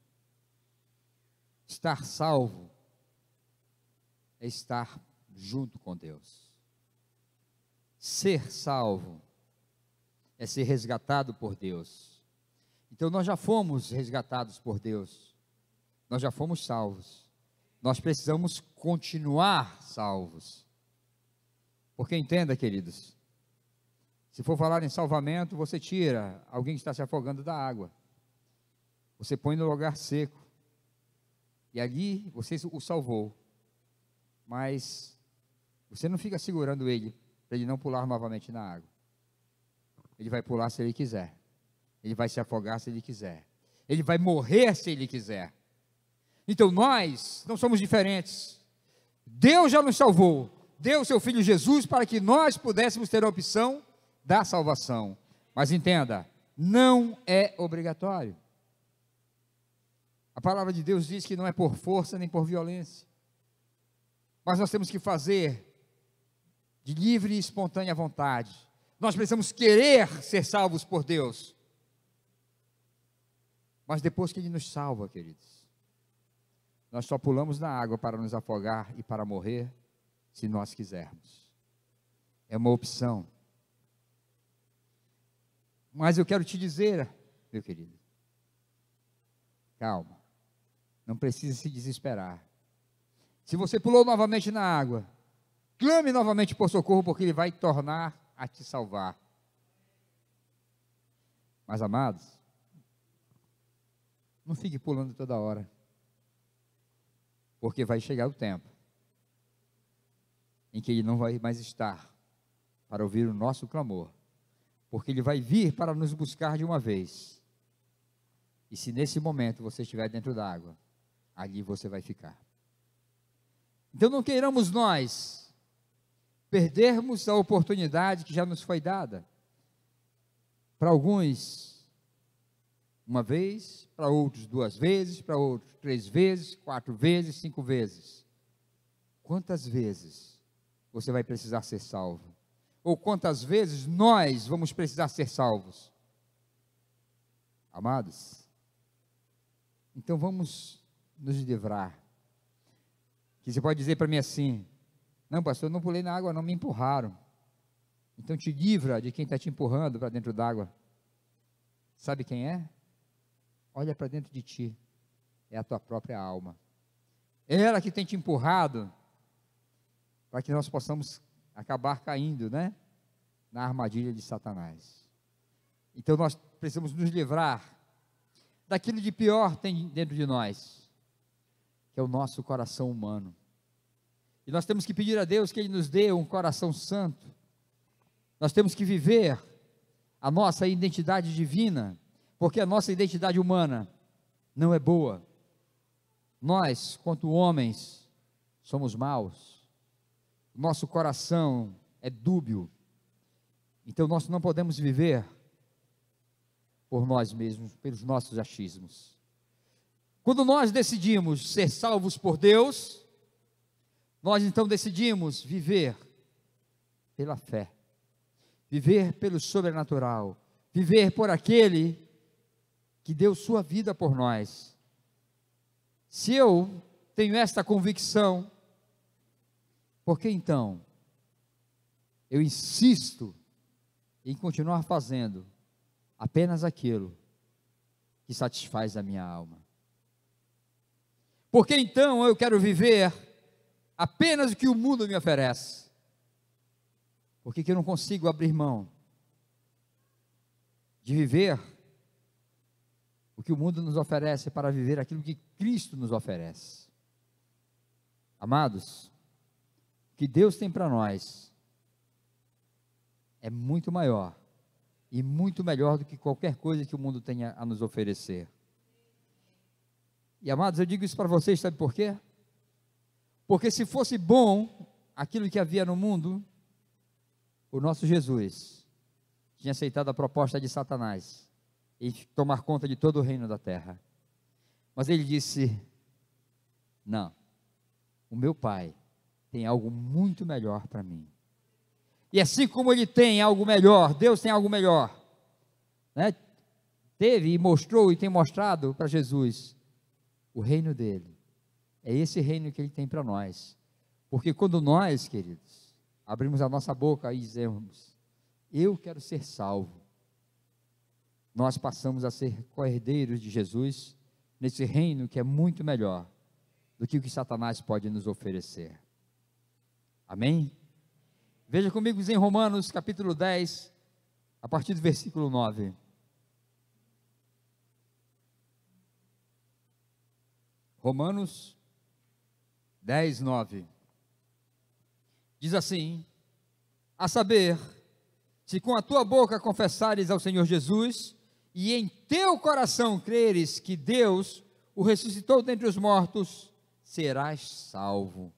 estar salvo é estar junto com Deus. Ser salvo é ser resgatado por Deus. Então nós já fomos resgatados por Deus, nós já fomos salvos. Nós precisamos continuar salvos. Porque entenda, queridos, se for falar em salvamento, você tira alguém que está se afogando da água, você põe no lugar seco, e ali você o salvou, mas você não fica segurando ele, para ele não pular novamente na água. Ele vai pular se ele quiser, ele vai se afogar se ele quiser, ele vai morrer se ele quiser. Então nós não somos diferentes. Deus já nos salvou, deu o seu Filho Jesus para que nós pudéssemos ter a opção da salvação. Mas entenda, não é obrigatório. A palavra de Deus diz que não é por força nem por violência, mas nós temos que fazer de livre e espontânea vontade. Nós precisamos querer ser salvos por Deus. Mas depois que Ele nos salva, queridos, nós só pulamos na água para nos afogar e para morrer, se nós quisermos. É uma opção. Mas eu quero te dizer, meu querido, calma, não precisa se desesperar. Se você pulou novamente na água, clame novamente por socorro, porque Ele vai tornar a te salvar. Mas, amados, não fique pulando toda hora, porque vai chegar o tempo em que Ele não vai mais estar para ouvir o nosso clamor, porque Ele vai vir para nos buscar de uma vez. E se nesse momento você estiver dentro da água, ali você vai ficar. Então não queiramos nós perdermos a oportunidade que já nos foi dada. Para alguns, uma vez, para outros duas vezes, para outros três vezes, quatro vezes, cinco vezes. Quantas vezes você vai precisar ser salvo? Ou quantas vezes nós vamos precisar ser salvos? Amados, então vamos nos livrar. Que você pode dizer para mim assim: não, pastor, eu não pulei na água, não, me empurraram. Então te livra de quem está te empurrando para dentro d'água. Sabe quem é? Olha para dentro de ti. É a tua própria alma. É ela que tem te empurrado para que nós possamos acabar caindo, né? Na armadilha de Satanás. Então nós precisamos nos livrar daquilo de pior que tem dentro de nós, que é o nosso coração humano. E nós temos que pedir a Deus que Ele nos dê um coração santo. Nós temos que viver a nossa identidade divina, porque a nossa identidade humana não é boa. Nós, quanto homens, somos maus. Nosso coração é dúbio. Então nós não podemos viver por nós mesmos, pelos nossos achismos. Quando nós decidimos ser salvos por Deus, nós então decidimos viver pela fé, viver pelo sobrenatural, viver por aquele que deu sua vida por nós. Se eu tenho esta convicção, por que então eu insisto em continuar fazendo apenas aquilo que satisfaz a minha alma? Porque então eu quero viver apenas o que o mundo me oferece? Por que que eu não consigo abrir mão de viver o que o mundo nos oferece para viver aquilo que Cristo nos oferece? Amados, o que Deus tem para nós é muito maior e muito melhor do que qualquer coisa que o mundo tenha a nos oferecer. E amados, eu digo isso para vocês, sabe por quê? Porque se fosse bom aquilo que havia no mundo, o nosso Jesus tinha aceitado a proposta de Satanás em tomar conta de todo o reino da terra. Mas ele disse: não, o meu Pai tem algo muito melhor para mim. E assim como Ele tem algo melhor, Deus tem algo melhor, né? Teve e mostrou e tem mostrado para Jesus o reino dele. É esse reino que Ele tem para nós. Porque quando nós, queridos, abrimos a nossa boca e dizemos: eu quero ser salvo, nós passamos a ser co-herdeiros de Jesus nesse reino que é muito melhor do que o que Satanás pode nos oferecer. Amém? Veja comigo em Romanos capítulo dez, a partir do versículo nove. Romanos dez, nove. Diz assim: a saber, se com a tua boca confessares ao Senhor Jesus, e em teu coração creres que Deus o ressuscitou dentre os mortos, serás salvo.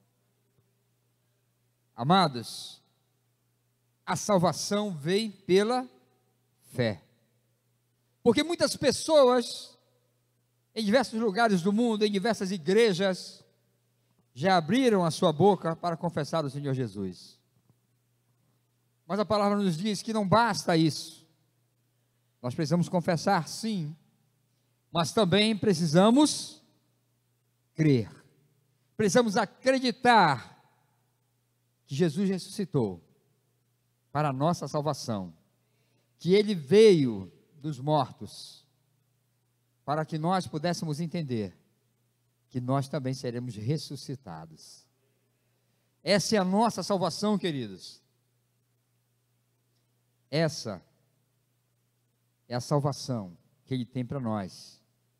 Amados, a salvação vem pela fé. Porque muitas pessoas, em diversos lugares do mundo, em diversas igrejas, já abriram a sua boca para confessar o Senhor Jesus. Mas a palavra nos diz que não basta isso. Nós precisamos confessar, sim, mas também precisamos crer. Precisamos acreditar que Jesus ressuscitou para a nossa salvação, que Ele veio dos mortos, para que nós pudéssemos entender que nós também seremos ressuscitados. Essa é a nossa salvação, queridos. Essa é a salvação que Ele tem para nós.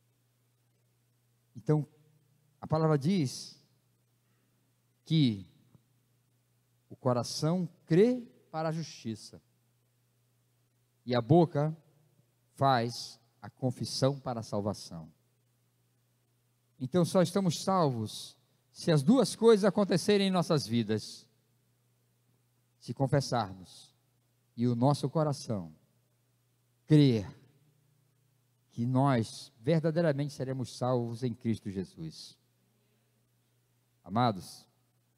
Então, a palavra diz que o coração crê para a justiça e a boca faz a confissão para a salvação. Então só estamos salvos se as duas coisas acontecerem em nossas vidas. se confessarmos e o nosso coração crer que nós verdadeiramente seremos salvos em Cristo Jesus. Amados,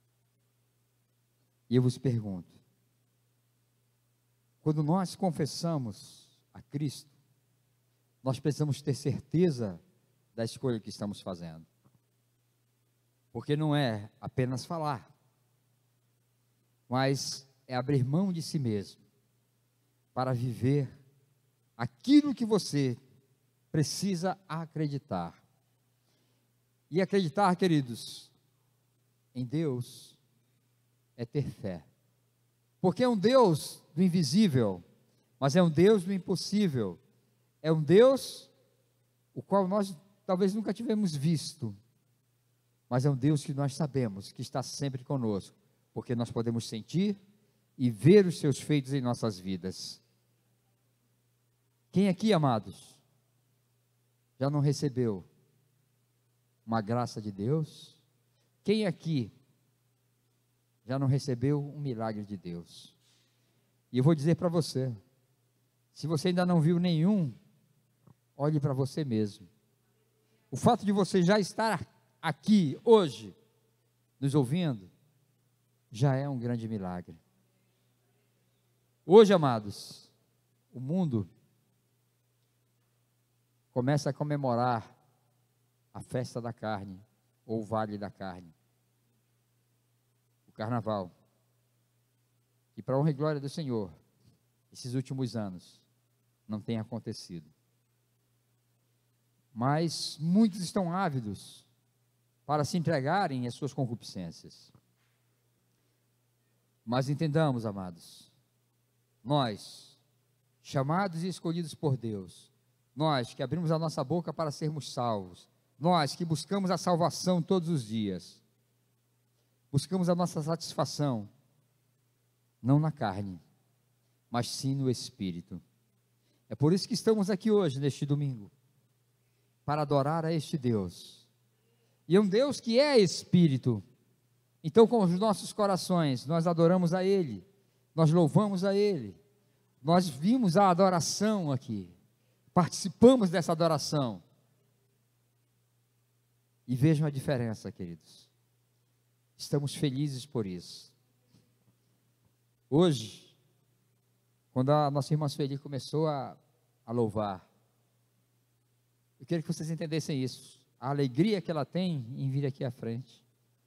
e eu vos pergunto, quando nós confessamos a Cristo, nós precisamos ter certeza da escolha que estamos fazendo. Porque não é apenas falar, mas é abrir mão de si mesmo para viver aquilo que você precisa acreditar. E acreditar, queridos, em Deus é ter fé. Porque é um Deus do invisível, mas é um Deus do impossível. É um Deus o qual nós talvez nunca tivemos visto, mas é um Deus que nós sabemos que está sempre conosco, porque nós podemos sentir e ver os seus feitos em nossas vidas. Quem aqui, amados, já não recebeu uma graça de Deus? Quem aqui já não recebeu um milagre de Deus? E eu vou dizer para você, se você ainda não viu nenhum, olhe para você mesmo. O fato de você já estar aqui hoje, nos ouvindo, já é um grande milagre. Hoje, amados, o mundo começa a comemorar a festa da carne, ou o vale da carne, o carnaval. E para a honra e glória do Senhor, esses últimos anos não tem acontecido. Mas muitos estão ávidos para se entregarem às suas concupiscências. Mas entendamos, amados, nós, chamados e escolhidos por Deus, nós que abrimos a nossa boca para sermos salvos, nós que buscamos a salvação todos os dias, buscamos a nossa satisfação, não na carne, mas sim no Espírito. É por isso que estamos aqui hoje, neste domingo, para adorar a este Deus. E é um Deus que é Espírito. Então, com os nossos corações, nós adoramos a Ele, nós louvamos a Ele, nós vimos a adoração aqui, participamos dessa adoração. E vejam a diferença, queridos. Estamos felizes por isso. Hoje, quando a nossa irmã Sueli começou a, a louvar, eu queria que vocês entendessem isso, a alegria que ela tem em vir aqui à frente.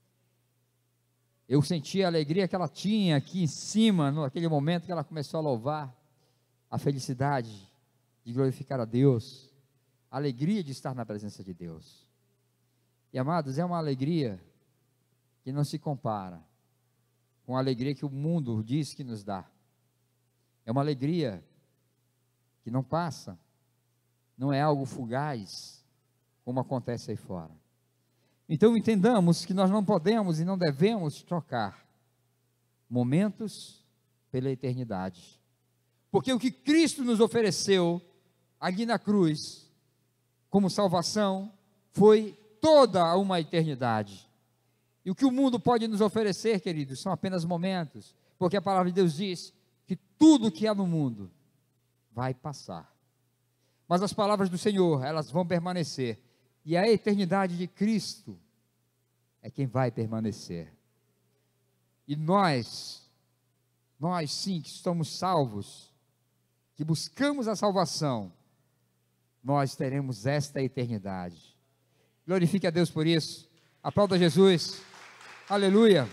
Eu senti a alegria que ela tinha aqui em cima, naquele momento que ela começou a louvar, a felicidade de glorificar a Deus, a alegria de estar na presença de Deus. E amados, é uma alegria que não se compara com a alegria que o mundo diz que nos dá. É uma alegria que não passa, não é algo fugaz, como acontece aí fora. Então entendamos que nós não podemos e não devemos trocar momentos pela eternidade. Porque o que Cristo nos ofereceu ali na cruz, como salvação, foi toda uma eternidade. E o que o mundo pode nos oferecer, queridos, são apenas momentos, porque a palavra de Deus diz que tudo que há no mundo vai passar. Mas as palavras do Senhor, elas vão permanecer. E a eternidade de Cristo é quem vai permanecer. E nós, nós sim que estamos salvos, que buscamos a salvação, nós teremos esta eternidade. Glorifique a Deus por isso. Aplauda Jesus. Aleluia.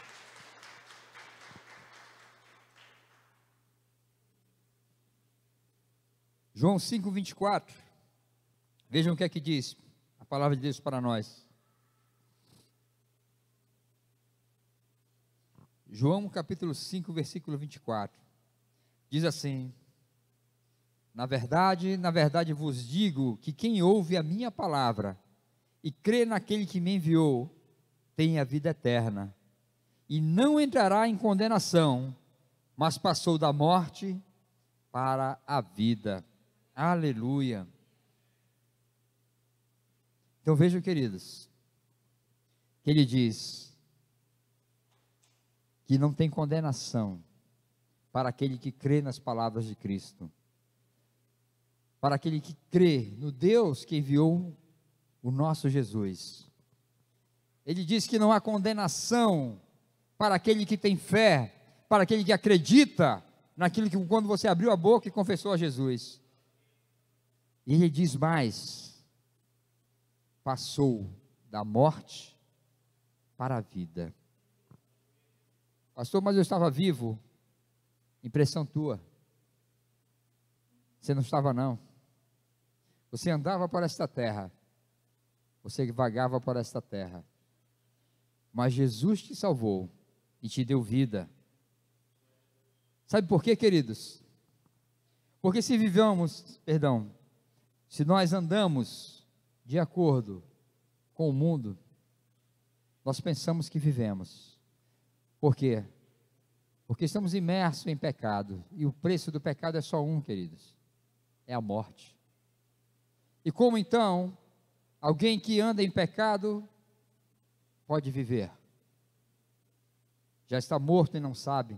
João cinco, vinte e quatro. Vejam o que é que diz a palavra de Deus para nós. João capítulo cinco, versículo vinte e quatro. Diz assim: Na verdade, na verdade vos digo que quem ouve a minha palavra e crê naquele que me enviou, tem a vida eterna, e não entrará em condenação, mas passou da morte para a vida. Aleluia. Então vejam, queridos, que ele diz que não tem condenação para aquele que crê nas palavras de Cristo, para aquele que crê no Deus que enviou o nosso Jesus. Ele diz que não há condenação para aquele que tem fé, para aquele que acredita naquilo que quando você abriu a boca e confessou a Jesus. E ele diz mais: passou da morte para a vida. Pastor, mas eu estava vivo. Impressão tua. Você não estava não. Você andava por esta terra. Você vagava por esta terra. Mas Jesus te salvou e te deu vida. Sabe por quê, queridos? Porque se vivamos, perdão, se nós andamos de acordo com o mundo, nós pensamos que vivemos. Por quê? Porque estamos imersos em pecado, e o preço do pecado é só um, queridos, é a morte. E como então, alguém que anda em pecado pode viver? Já está morto e não sabe.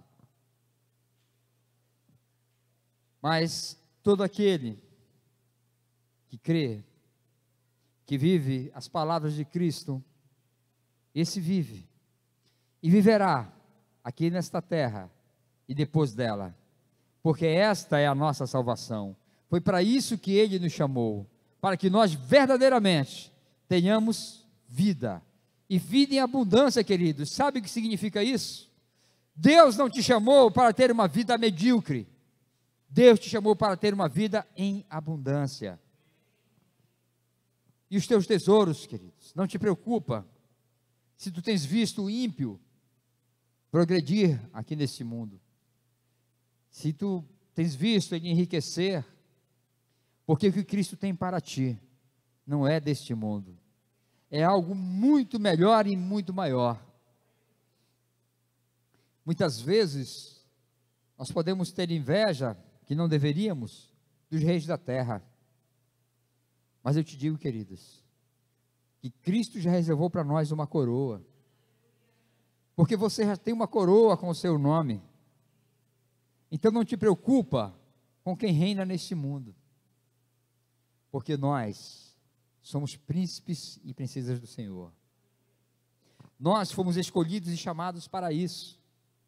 Mas todo aquele que crê, que vive as palavras de Cristo, esse vive, e viverá aqui nesta terra e depois dela, porque esta é a nossa salvação. Foi para isso que Ele nos chamou, para que nós verdadeiramente tenhamos vida, e vida em abundância, queridos. Sabe o que significa isso? Deus não te chamou para ter uma vida medíocre, Deus te chamou para ter uma vida em abundância. E os teus tesouros, queridos, não te preocupa se tu tens visto o ímpio progredir aqui nesse mundo, se tu tens visto ele enriquecer, porque o que Cristo tem para ti não é deste mundo, é algo muito melhor e muito maior. Muitas vezes nós podemos ter inveja, que não deveríamos, dos reis da terra, mas eu te digo, queridos, que Cristo já reservou para nós uma coroa, porque você já tem uma coroa com o seu nome. Então não te preocupa com quem reina neste mundo, porque nós somos príncipes e princesas do Senhor. Nós fomos escolhidos e chamados para isso.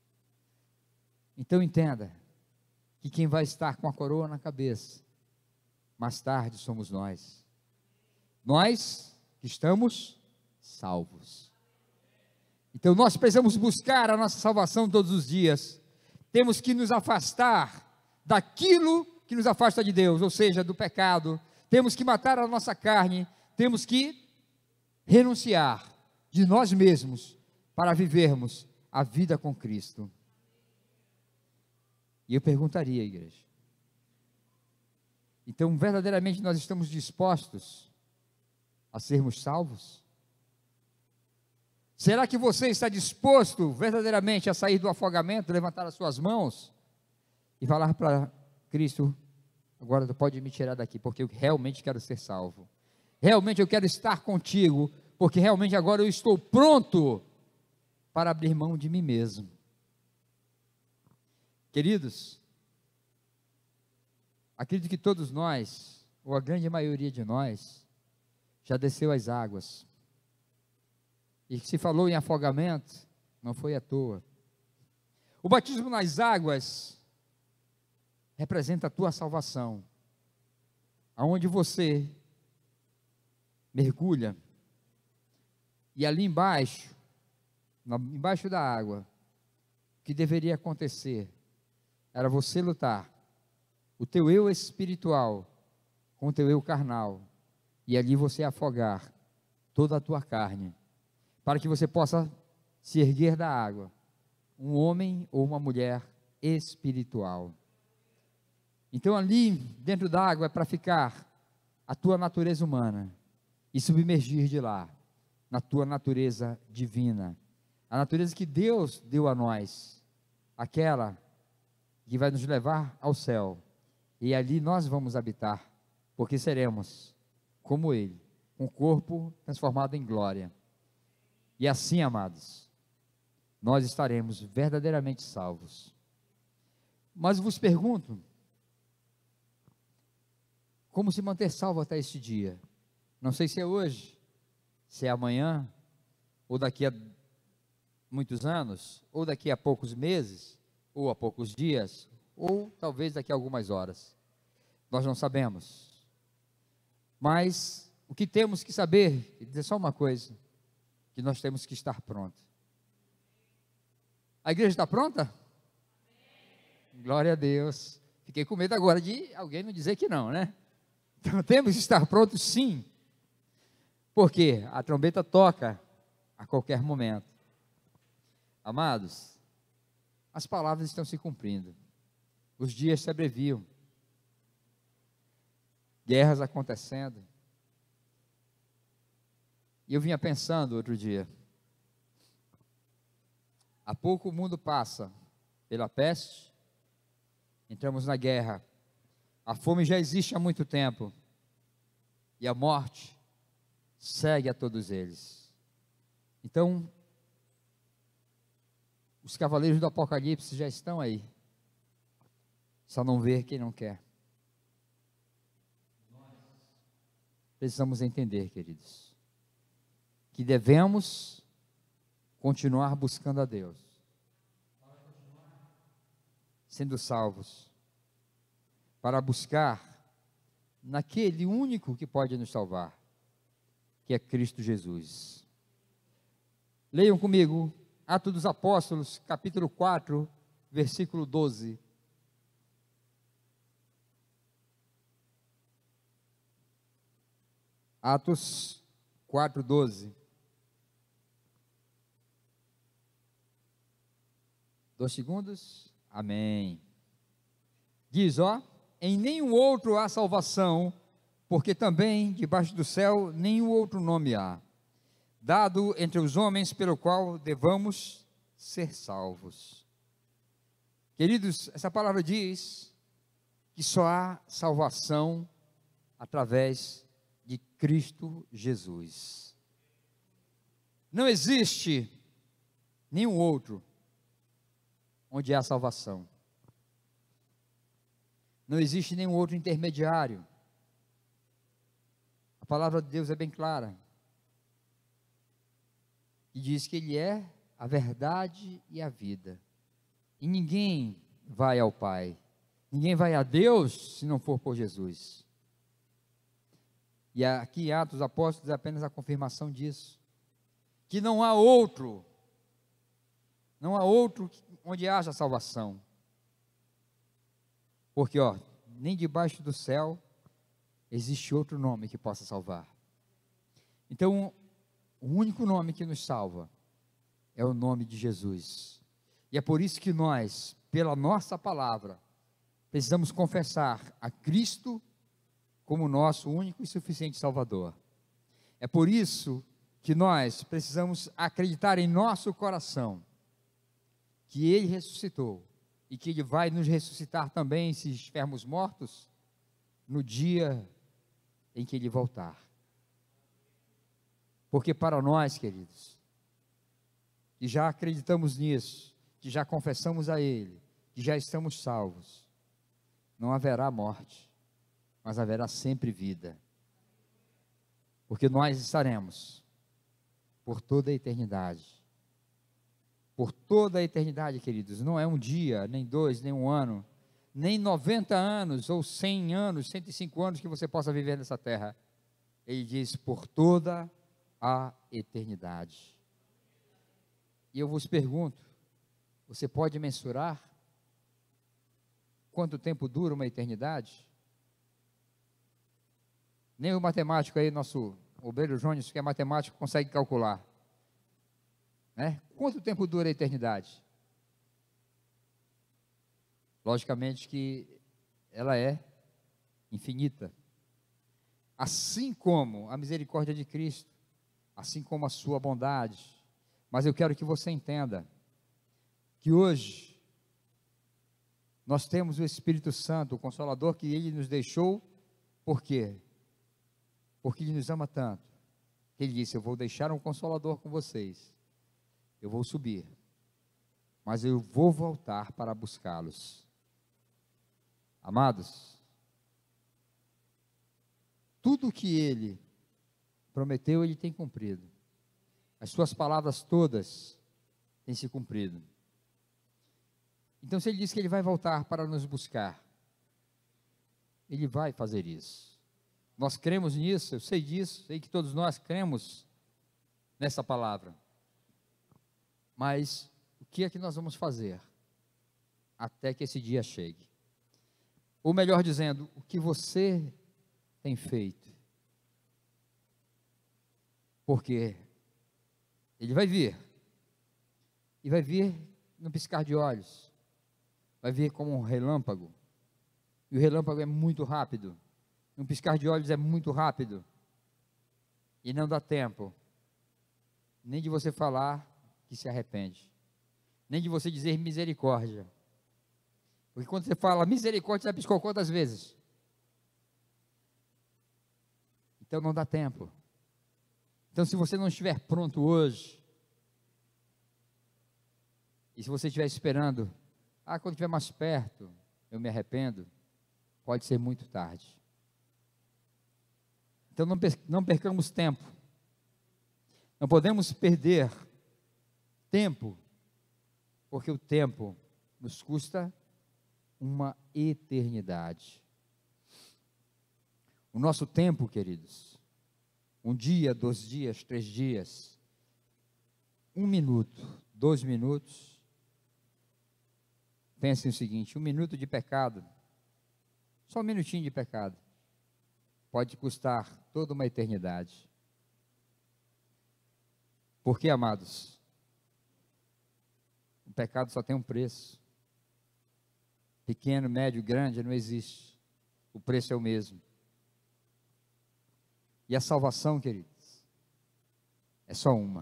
Então entenda que quem vai estar com a coroa na cabeça mais tarde somos nós. Nós que estamos salvos. Então nós precisamos buscar a nossa salvação todos os dias. Temos que nos afastar daquilo que nos afasta de Deus, ou seja, do pecado. Temos que matar a nossa carne, temos que renunciar de nós mesmos para vivermos a vida com Cristo. E eu perguntaria, igreja, então verdadeiramente nós estamos dispostos a sermos salvos? Será que você está disposto verdadeiramente a sair do afogamento, levantar as suas mãos e falar para Cristo: agora tu pode me tirar daqui, porque eu realmente quero ser salvo, realmente eu quero estar contigo, porque realmente agora eu estou pronto para abrir mão de mim mesmo. Queridos, acredito que todos nós, ou a grande maioria de nós, já desceu as águas. E se falou em afogamento, não foi à toa. O batismo nas águas representa a tua salvação, aonde você mergulha, e ali embaixo, embaixo da água, o que deveria acontecer era você lutar o teu eu espiritual com o teu eu carnal, e ali você afogar toda a tua carne, para que você possa se erguer da água, um homem ou uma mulher espiritual. Então ali dentro da água é para ficar a tua natureza humana e submergir de lá na tua natureza divina, a natureza que Deus deu a nós, aquela que vai nos levar ao céu, e ali nós vamos habitar, porque seremos como Ele, com o corpo transformado em glória. E assim, amados, nós estaremos verdadeiramente salvos. Mas vos pergunto, como se manter salvo até este dia? Não sei se é hoje, se é amanhã, ou daqui a muitos anos, ou daqui a poucos meses, ou a poucos dias, ou talvez daqui a algumas horas. Nós não sabemos. Mas o que temos que saber, e dizer só uma coisa, que nós temos que estar prontos. A igreja está pronta? Glória a Deus. Fiquei com medo agora de alguém não dizer que não, né? Então temos que estar prontos, sim. Porque a trombeta toca a qualquer momento. Amados, as palavras estão se cumprindo. Os dias se abreviam. Guerras acontecendo. E eu vinha pensando outro dia. Há pouco o mundo passa pela peste. Entramos na guerra. A fome já existe há muito tempo. E a morte segue a todos eles. Então, os cavaleiros do Apocalipse já estão aí. Só não ver quem não quer. Precisamos entender, queridos, que devemos continuar buscando a Deus, sendo salvos, para buscar naquele único que pode nos salvar, que é Cristo Jesus. Leiam comigo, Atos dos Apóstolos, capítulo quatro, versículo doze. Atos quatro, doze. Dois segundos. Amém. Diz, ó, em nenhum outro há salvação, porque também debaixo do céu nenhum outro nome há, dado entre os homens pelo qual devamos ser salvos. Queridos, essa palavra diz que só há salvação através de Cristo Jesus. Não existe nenhum outro onde há salvação. Não existe nenhum outro intermediário. A palavra de Deus é bem clara. E diz que Ele é a verdade e a vida. E ninguém vai ao Pai. Ninguém vai a Deus se não for por Jesus. E aqui em Atos dos Apóstolos é apenas a confirmação disso. Que não há outro. Não há outro onde haja salvação. Porque, ó, nem debaixo do céu existe outro nome que possa salvar. Então, o único nome que nos salva é o nome de Jesus. E é por isso que nós, pela nossa palavra, precisamos confessar a Cristo como nosso único e suficiente Salvador. É por isso que nós precisamos acreditar em nosso coração que Ele ressuscitou e que Ele vai nos ressuscitar também, se estivermos mortos, no dia em que Ele voltar. Porque para nós, queridos, que já acreditamos nisso, que já confessamos a Ele, que já estamos salvos, não haverá morte, mas haverá sempre vida. Porque nós estaremos por toda a eternidade. Por toda a eternidade, queridos. Não é um dia, nem dois, nem um ano, nem noventa anos, ou cem anos, cento e cinco anos que você possa viver nessa terra. Ele diz, por toda a eternidade. E eu vos pergunto, você pode mensurar quanto tempo dura uma eternidade? Nem o matemático aí, nosso obreiro Jones, que é matemático, consegue calcular. Né? Quanto tempo dura a eternidade? Logicamente que ela é infinita. Assim como a misericórdia de Cristo, assim como a sua bondade. Mas eu quero que você entenda que hoje nós temos o Espírito Santo, o Consolador que Ele nos deixou. Por quê? Porque Ele nos ama tanto. Ele disse, eu vou deixar um Consolador com vocês. Eu vou subir, mas eu vou voltar para buscá-los. Amados, tudo que Ele prometeu, Ele tem cumprido. As suas palavras todas têm se cumprido. Então, se Ele diz que Ele vai voltar para nos buscar, Ele vai fazer isso. Nós cremos nisso, eu sei disso, sei que todos nós cremos nessa palavra. Mas o que é que nós vamos fazer até que esse dia chegue? Ou melhor dizendo, o que você tem feito? Porque Ele vai vir, e vai vir no piscar de olhos, vai vir como um relâmpago, e o relâmpago é muito rápido, um piscar de olhos é muito rápido, e não dá tempo, nem de você falar que se arrepende, nem de você dizer misericórdia, porque quando você fala misericórdia, você piscou quantas vezes? Então não dá tempo. Então, se você não estiver pronto hoje, e se você estiver esperando, ah, quando estiver mais perto, eu me arrependo, pode ser muito tarde. Então, não, não percamos tempo. Não podemos perder tempo, porque o tempo nos custa uma eternidade. O nosso tempo, queridos, um dia, dois dias, três dias, um minuto, dois minutos. Pensem o seguinte: um minuto de pecado, só um minutinho de pecado, pode custar toda uma eternidade. Porque, amados, o pecado só tem um preço. Pequeno, médio, grande, não existe. O preço é o mesmo. E a salvação, queridos, é só uma.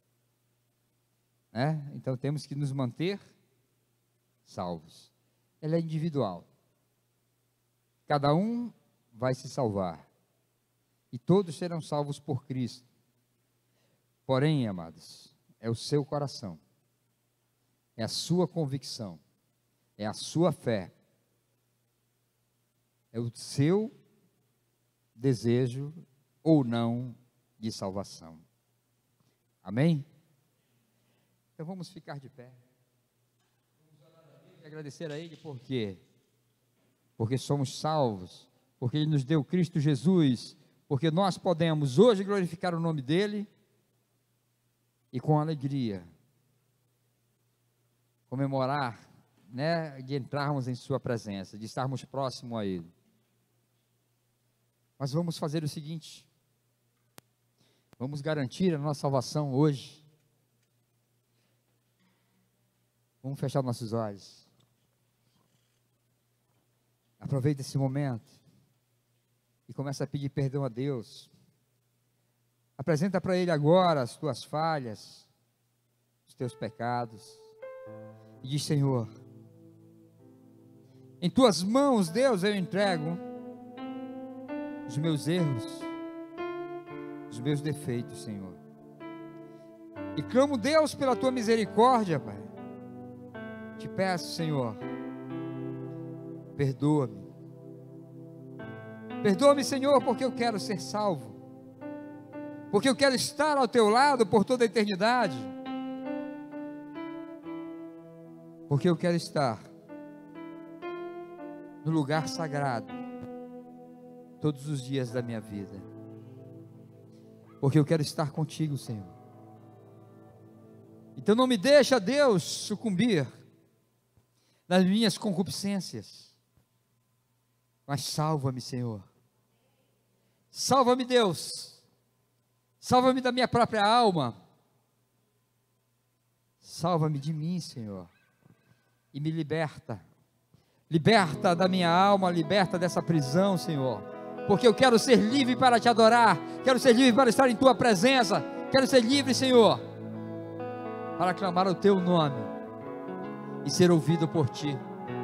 Né? Então temos que nos manter salvos. Ela é individual. Cada um vai se salvar. E todos serão salvos por Cristo. Porém, amados, é o seu coração. É a sua convicção. É a sua fé. É o seu desejo ou não de salvação. Amém? Então vamos ficar de pé. Vamos orar a Deus e agradecer a Ele por quê? Porque somos salvos, porque Ele nos deu Cristo Jesus, porque nós podemos hoje glorificar o nome dEle e com alegria comemorar, né, de entrarmos em Sua presença, de estarmos próximos a Ele. Mas vamos fazer o seguinte: vamos garantir a nossa salvação hoje. Vamos fechar nossos olhos. Aproveita esse momento e começa a pedir perdão a Deus. Apresenta para Ele agora as tuas falhas, os teus pecados. E diz: Senhor, em tuas mãos, Deus, eu entrego os meus erros, os meus defeitos, Senhor. E clamo, Deus, pela tua misericórdia, Pai. Te peço, Senhor, perdoa-me. Perdoa-me, Senhor, porque eu quero ser salvo. Porque eu quero estar ao teu lado por toda a eternidade. Porque eu quero estar no lugar sagrado todos os dias da minha vida. Porque eu quero estar contigo, Senhor. Então não me deixa, Deus, sucumbir nas minhas concupiscências, mas salva-me, Senhor. Salva-me, Deus. Salva-me da minha própria alma. Salva-me de mim, Senhor. E me liberta. Liberta da minha alma, liberta dessa prisão, Senhor. Porque eu quero ser livre para te adorar. Quero ser livre para estar em tua presença. Quero ser livre, Senhor, para clamar o teu nome e ser ouvido por ti.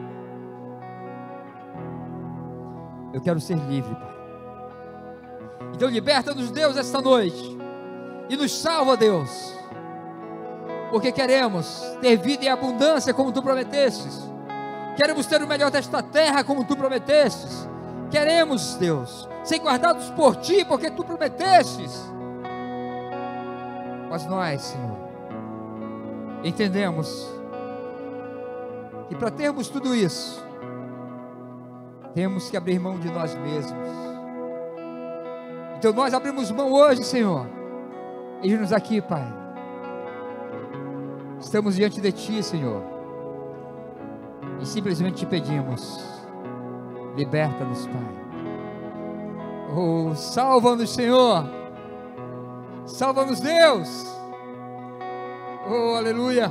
Eu quero ser livre, Pai. Então liberta-nos, Deus, esta noite e nos salva, Deus, porque queremos ter vida em abundância como tu prometestes. Queremos ter o melhor desta terra, como tu prometestes. Queremos, Deus, ser guardados por ti, porque tu prometestes. Mas nós, Senhor, entendemos que para termos tudo isso, temos que abrir mão de nós mesmos. Então nós abrimos mão hoje, Senhor. Eis-nos aqui, Pai. Estamos diante de Ti, Senhor, e simplesmente te pedimos: liberta-nos, Pai. Oh, salva-nos, Senhor. Salva-nos, Deus. Oh, aleluia.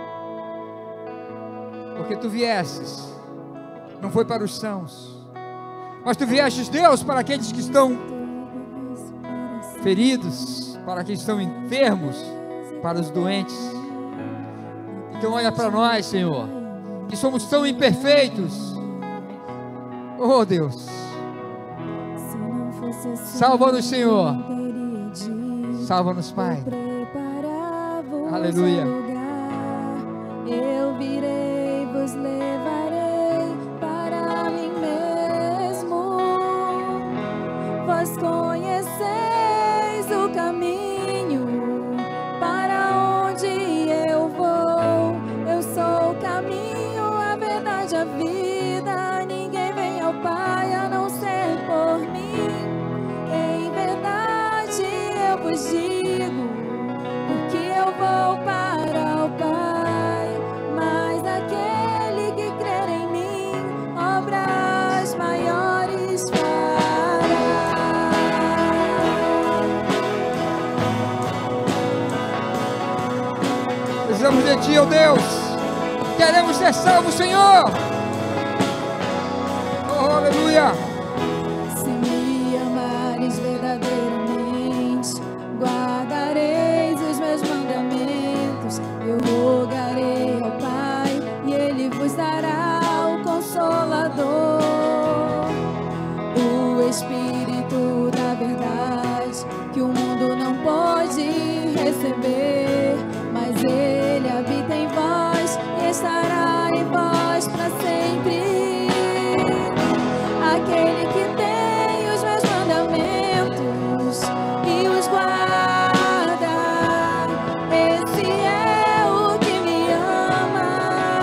Porque tu viestes, não foi para os sãos, mas tu viestes, Deus, para aqueles que estão feridos, para aqueles que estão enfermos, para os doentes. Então olha para nós, Senhor, que somos tão imperfeitos. Oh, Deus, salva-nos, Senhor. Salva-nos, Pai. Aleluia. Eu virei, vos levarei para mim mesmo. Vós conheceis o caminho para onde eu vou. Eu sou o caminho, a verdade, a vida. Ninguém vem ao Pai a não ser por mim. Em verdade eu vos digo, porque eu vou para o Pai. Mas aquele que crer em mim, obras maiores fará. Precisamos de Ti, ó Deus. Queremos ser salvos, Senhor. Oh, aleluia. Se me amares verdadeiramente, guardareis os meus mandamentos. Eu rogarei ao Pai e Ele vos dará o Consolador, o Espírito da verdade, que o mundo não pode receber, mas Ele habita em vós e estará em vós para sempre. Aquele que tem os meus mandamentos e os guarda, esse é o que me ama.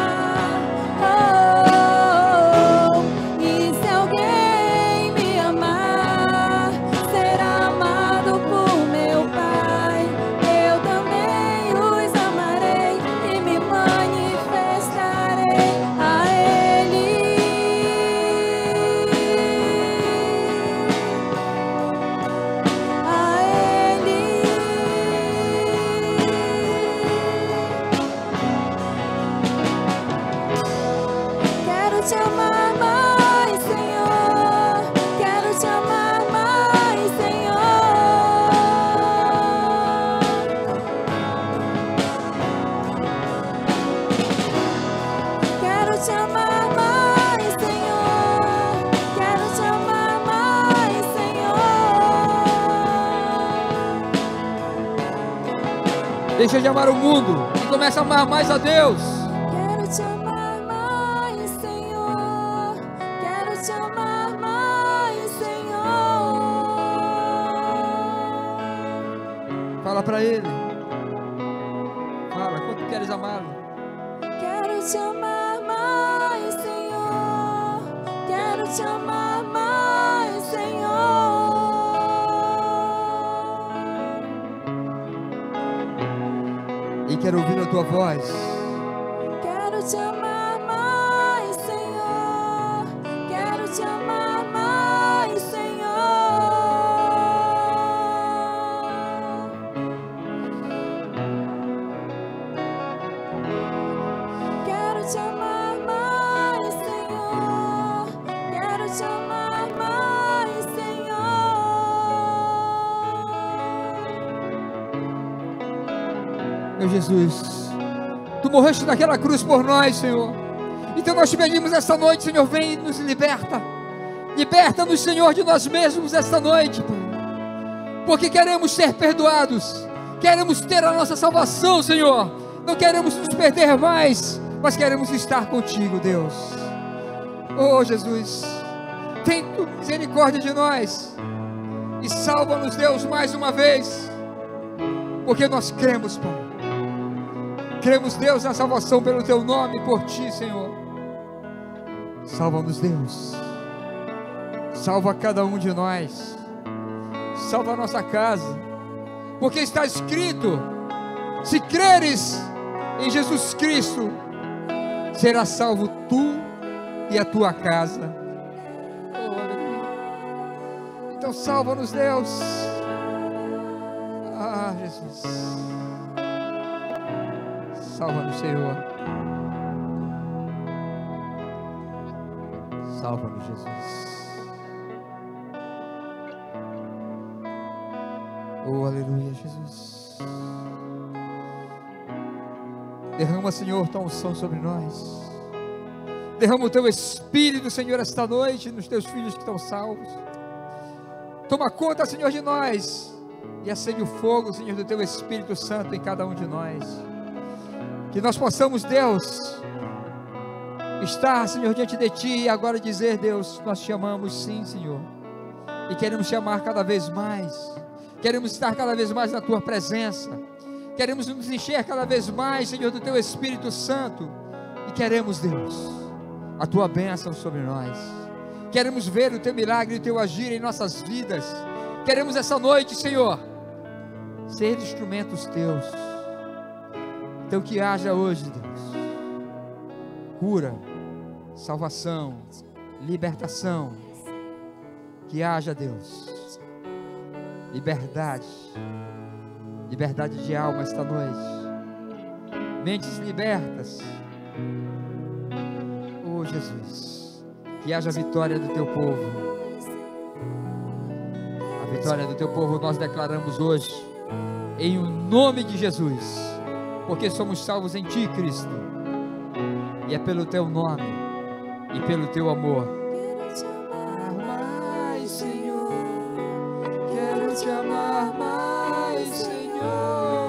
Oh, e se alguém me amar, será amado por meu Pai. Eu também os amarei e me manifestarei a Ele. A Ele. Quero te amar mais, Senhor. Quero te amar mais, Senhor. Quero te amar mais, Senhor. Quero te amar mais, Senhor. Deixa de amar o mundo e começa a amar mais a Deus. Quero te amar mais, Senhor. Quero te amar mais, Senhor. Fala para Ele. Fala, quanto queres amá-lo? Quero te amar mais, Senhor. Quero te amar mais, Senhor. E quero ouvir a Tua voz. Quero te amar mais, Senhor. Quero te amar mais, Senhor. Quero te amar mais, Senhor. Quero te amar mais, Senhor. Meu Jesus, Tu morreste naquela cruz por nós, Senhor. Então nós te pedimos esta noite, Senhor, vem e nos liberta. Liberta-nos, Senhor, de nós mesmos esta noite, Pai. Porque queremos ser perdoados. Queremos ter a nossa salvação, Senhor. Não queremos nos perder mais, mas queremos estar contigo, Deus. Oh, Jesus, tem tu misericórdia de nós e salva-nos, Deus, mais uma vez, porque nós cremos, Pai. Cremos, Deus, na salvação pelo Teu nome e por Ti, Senhor. Salva-nos, Deus. Salva cada um de nós. Salva a nossa casa. Porque está escrito: se creres em Jesus Cristo, será salvo tu e a tua casa. Oh, aleluia. Então salva-nos, Deus. Ah, Jesus. Salva-nos, Senhor. Salva-nos, Jesus. Oh, aleluia, Jesus. Derrama, Senhor, tua unção sobre nós. Derrama o teu Espírito, Senhor, esta noite nos teus filhos que estão salvos. Toma conta, Senhor, de nós e acende o fogo, Senhor, do teu Espírito Santo em cada um de nós. Que nós possamos, Deus, estar, Senhor, diante de Ti e agora dizer: Deus, nós te amamos sim, Senhor, e queremos te amar cada vez mais. Queremos estar cada vez mais na Tua presença. Queremos nos encher cada vez mais, Senhor, do Teu Espírito Santo. E queremos, Deus, a Tua bênção sobre nós. Queremos ver o Teu milagre e o Teu agir em nossas vidas. Queremos essa noite, Senhor, ser instrumentos Teus. Então que haja hoje, Deus, cura, salvação, libertação. Que haja, Deus, liberdade, liberdade de alma esta noite, mentes libertas. Oh, Jesus, que haja a vitória do Teu povo. A vitória do Teu povo nós declaramos hoje, em o nome de Jesus, porque somos salvos em Ti, Cristo, e é pelo Teu nome e pelo Teu amor. Quero te amar mais, Senhor. Quero te amar mais, Senhor.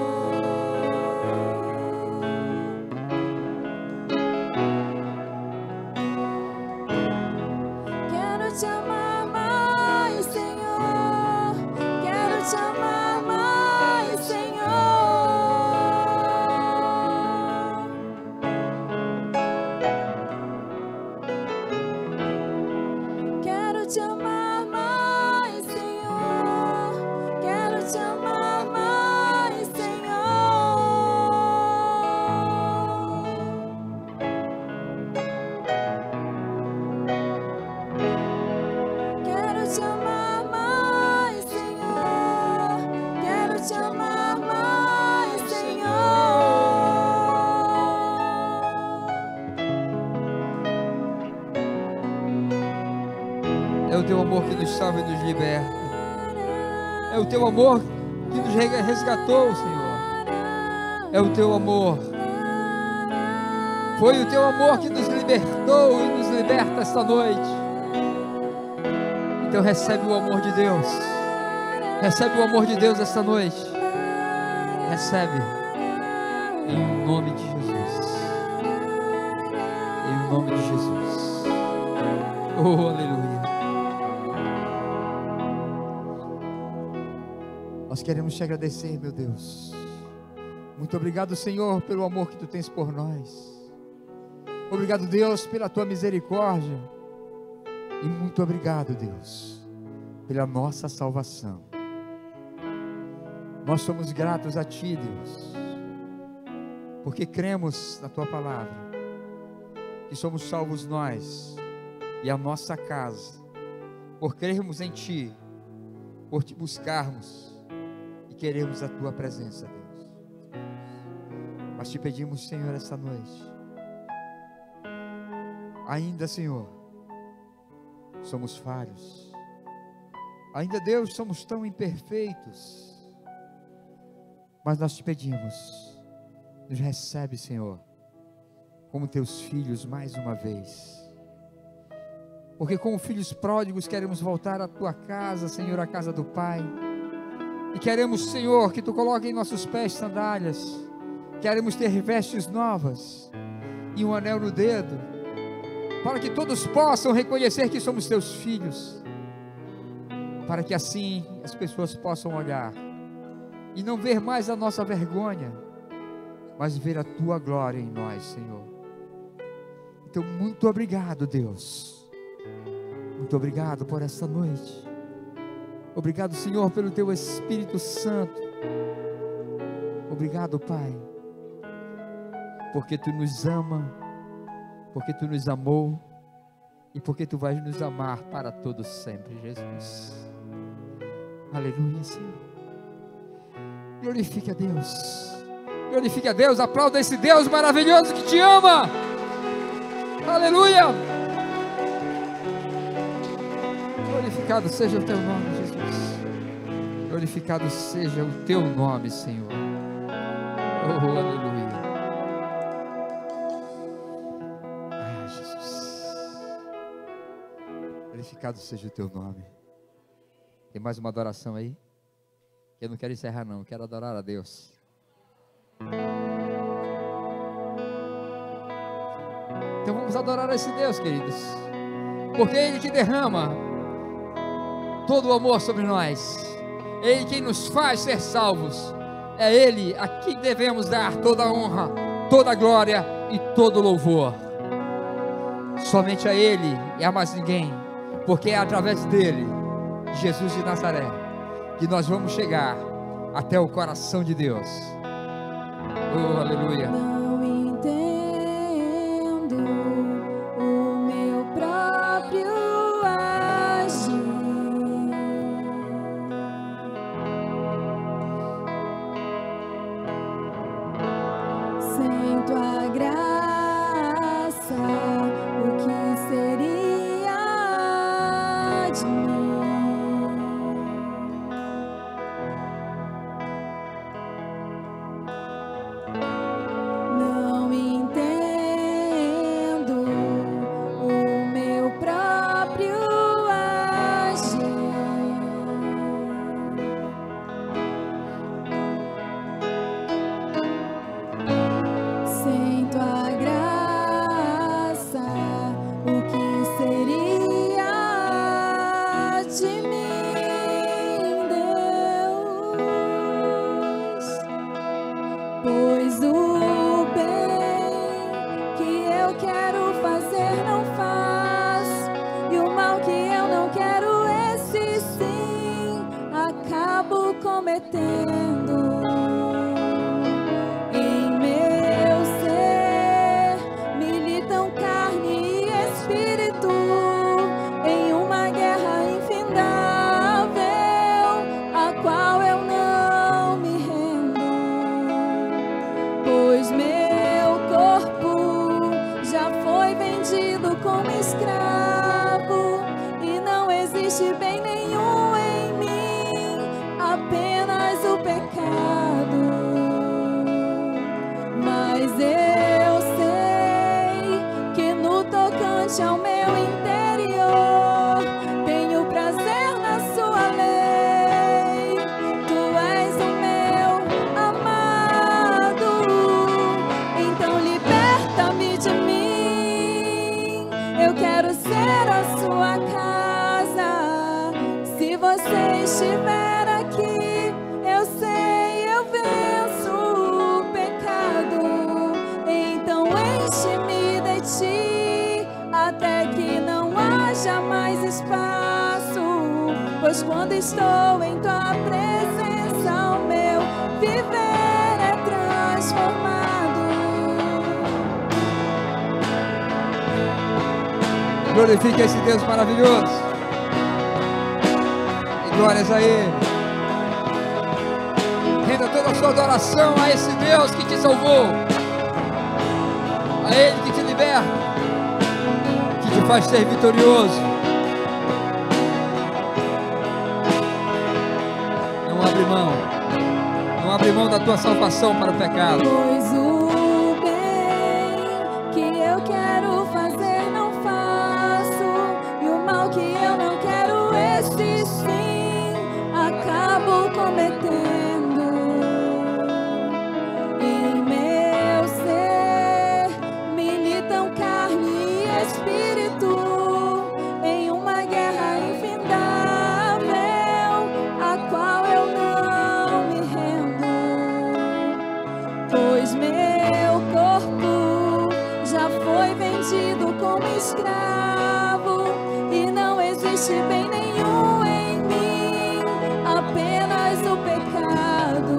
Quero te amar mais, Senhor. Quero te amar mais, Senhor. Quero te amar mais, Senhor. Quero te amar mais, Senhor. Quero te amar mais, Senhor. Quero te amar mais, Senhor. É o Teu amor que nos salva e nos liberta. É o Teu amor que nos resgatou, Senhor. É o Teu amor. Foi o Teu amor que nos libertou e nos liberta esta noite. Então recebe o amor de Deus. Recebe o amor de Deus esta noite. Recebe. Em nome de Jesus. Em nome de Jesus. Oh, aleluia. Nós queremos te agradecer, meu Deus. Muito obrigado, Senhor, pelo amor que Tu tens por nós. Obrigado, Deus, pela Tua misericórdia. E muito obrigado, Deus, pela nossa salvação. Nós somos gratos a Ti, Deus, porque cremos na Tua palavra, que somos salvos nós e a nossa casa, por crermos em Ti, por Te buscarmos e queremos a Tua presença, Deus. Nós Te pedimos, Senhor, esta noite, ainda, Senhor, somos falhos, ainda, Deus, somos tão imperfeitos, mas nós Te pedimos, nos recebe, Senhor, como Teus filhos mais uma vez, porque como filhos pródigos queremos voltar à Tua casa, Senhor, à casa do Pai, e queremos, Senhor, que Tu coloque em nossos pés sandálias, queremos ter vestes novas, e um anel no dedo, para que todos possam reconhecer que somos teus filhos, para que assim as pessoas possam olhar e não ver mais a nossa vergonha, mas ver a tua glória em nós, Senhor. Então, muito obrigado, Deus. Muito obrigado por esta noite. Obrigado, Senhor, pelo teu Espírito Santo. Obrigado, Pai, porque tu nos ama, porque tu nos amou e porque tu vais nos amar para todos sempre, Jesus. Aleluia, Senhor. Glorifique a Deus. Glorifique a Deus. Aplauda esse Deus maravilhoso que te ama. Aleluia. Glorificado seja o teu nome, Jesus. Glorificado seja o teu nome, Senhor. Oh, aleluia. Ah, Jesus. Glorificado seja o teu nome. Tem mais uma adoração aí? Eu não quero encerrar não, eu quero adorar a Deus. Então vamos adorar a esse Deus, queridos, porque é Ele que derrama todo o amor sobre nós, é Ele quem nos faz ser salvos, é Ele a quem devemos dar toda a honra, toda a glória e todo o louvor. Somente a Ele e a mais ninguém, porque é através dele, Jesus de Nazaré, que nós vamos chegar até o coração de Deus. Oh, aleluia. Não entendo o meu próprio agir. Sem tua graça, o que seria de mim? Não entendo o meu próprio agir. Sem tua graça, o que seria de mim, Deus? Pois o bem que eu quero fazer não faz, e o mal que eu não quero, esse sim acabo cometendo. Em meu ser militam carne e espírito, em uma guerra infindável, a qual eu não me rendo. Pois meu corpo já foi vendido como escravo, e não existe bem nenhum em mim, apenas o pecado. Mas eu sei que no tocante ao meu interior tenho prazer na sua lei. Tu és o meu amado, então liberta-me de mim. Eu quero ser a sua casa. Se você estiver aqui, eu sei, eu venço o pecado. Então enche-me de ti, até que não haja mais espaço. Pois quando estou em tua presença, o meu viver é transformado. Glorifique esse Deus maravilhoso. E glórias a Ele. Renda toda a sua adoração a esse Deus que te salvou, a Ele que te liberta, que te faz ser vitorioso. Não abre mão, não abre mão da tua salvação para o pecado. Pois o bem que eu quero fazer não faço, e o mal que eu não quero, esse sim acabo cometendo. Em meu ser militam carne e espírito, vendido como escravo e não existe bem nenhum em mim, apenas o pecado.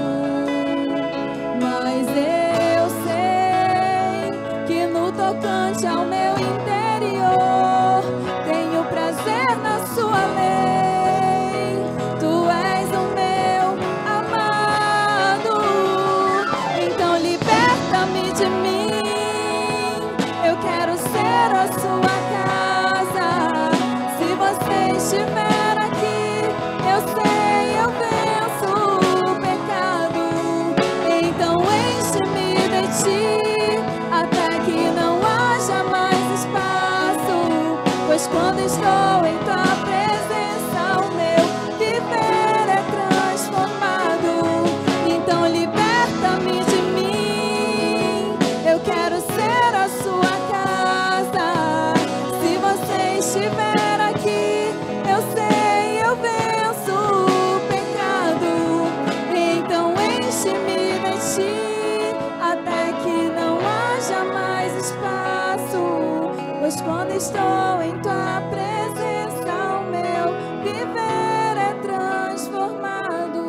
Mas eu sei que no tocante ao meu interior tenho prazer na sua lei. Tu és o meu amado, então liberta-me de mim. Eu quero ser a sua casa. Se você estiver aqui, eu sei, eu venço o pecado. Então enche-me de ti, até que não haja mais espaço. Pois quando estou em tua presença, o meu viver é transformado. Então liberta-me de mim. Eu quero ser a sua casa. Se você estiver aqui, eu sei, eu venço o pecado. Então enche-me de ti, até que não haja mais espaço. Pois quando estou em tua presença, o meu viver é transformado.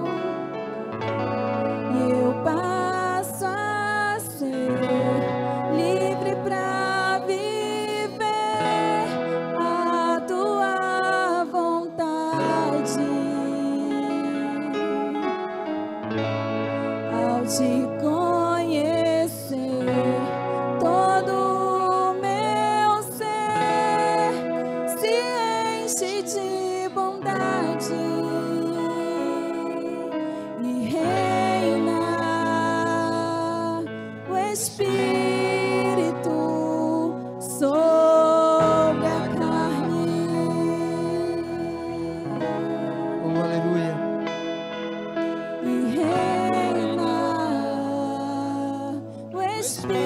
E eu passo a ser livre pra viver a tua vontade. Ao te conhecer, todo o meu ser se enche de bondade e reina o Espírito sobre a carne. Oh, aleluia. E reina o Espírito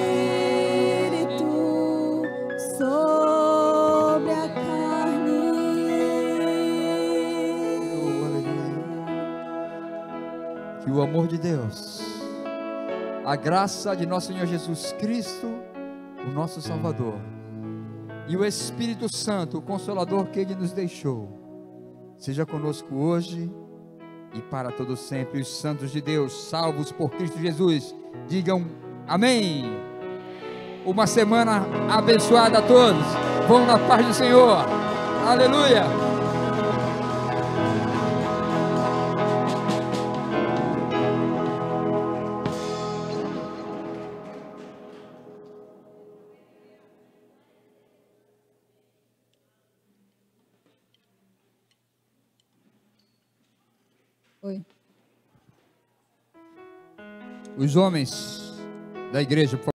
sobre a carne. Oh, aleluia. Que o amor de Deus, a graça de nosso Senhor Jesus Cristo, o nosso Salvador, e o Espírito Santo, o Consolador que Ele nos deixou, seja conosco hoje e para todo sempre. Os santos de Deus, salvos por Cristo Jesus, digam amém. Uma semana abençoada a todos. Vão na paz do Senhor. Aleluia. Oi. Os homens da igreja, por favor.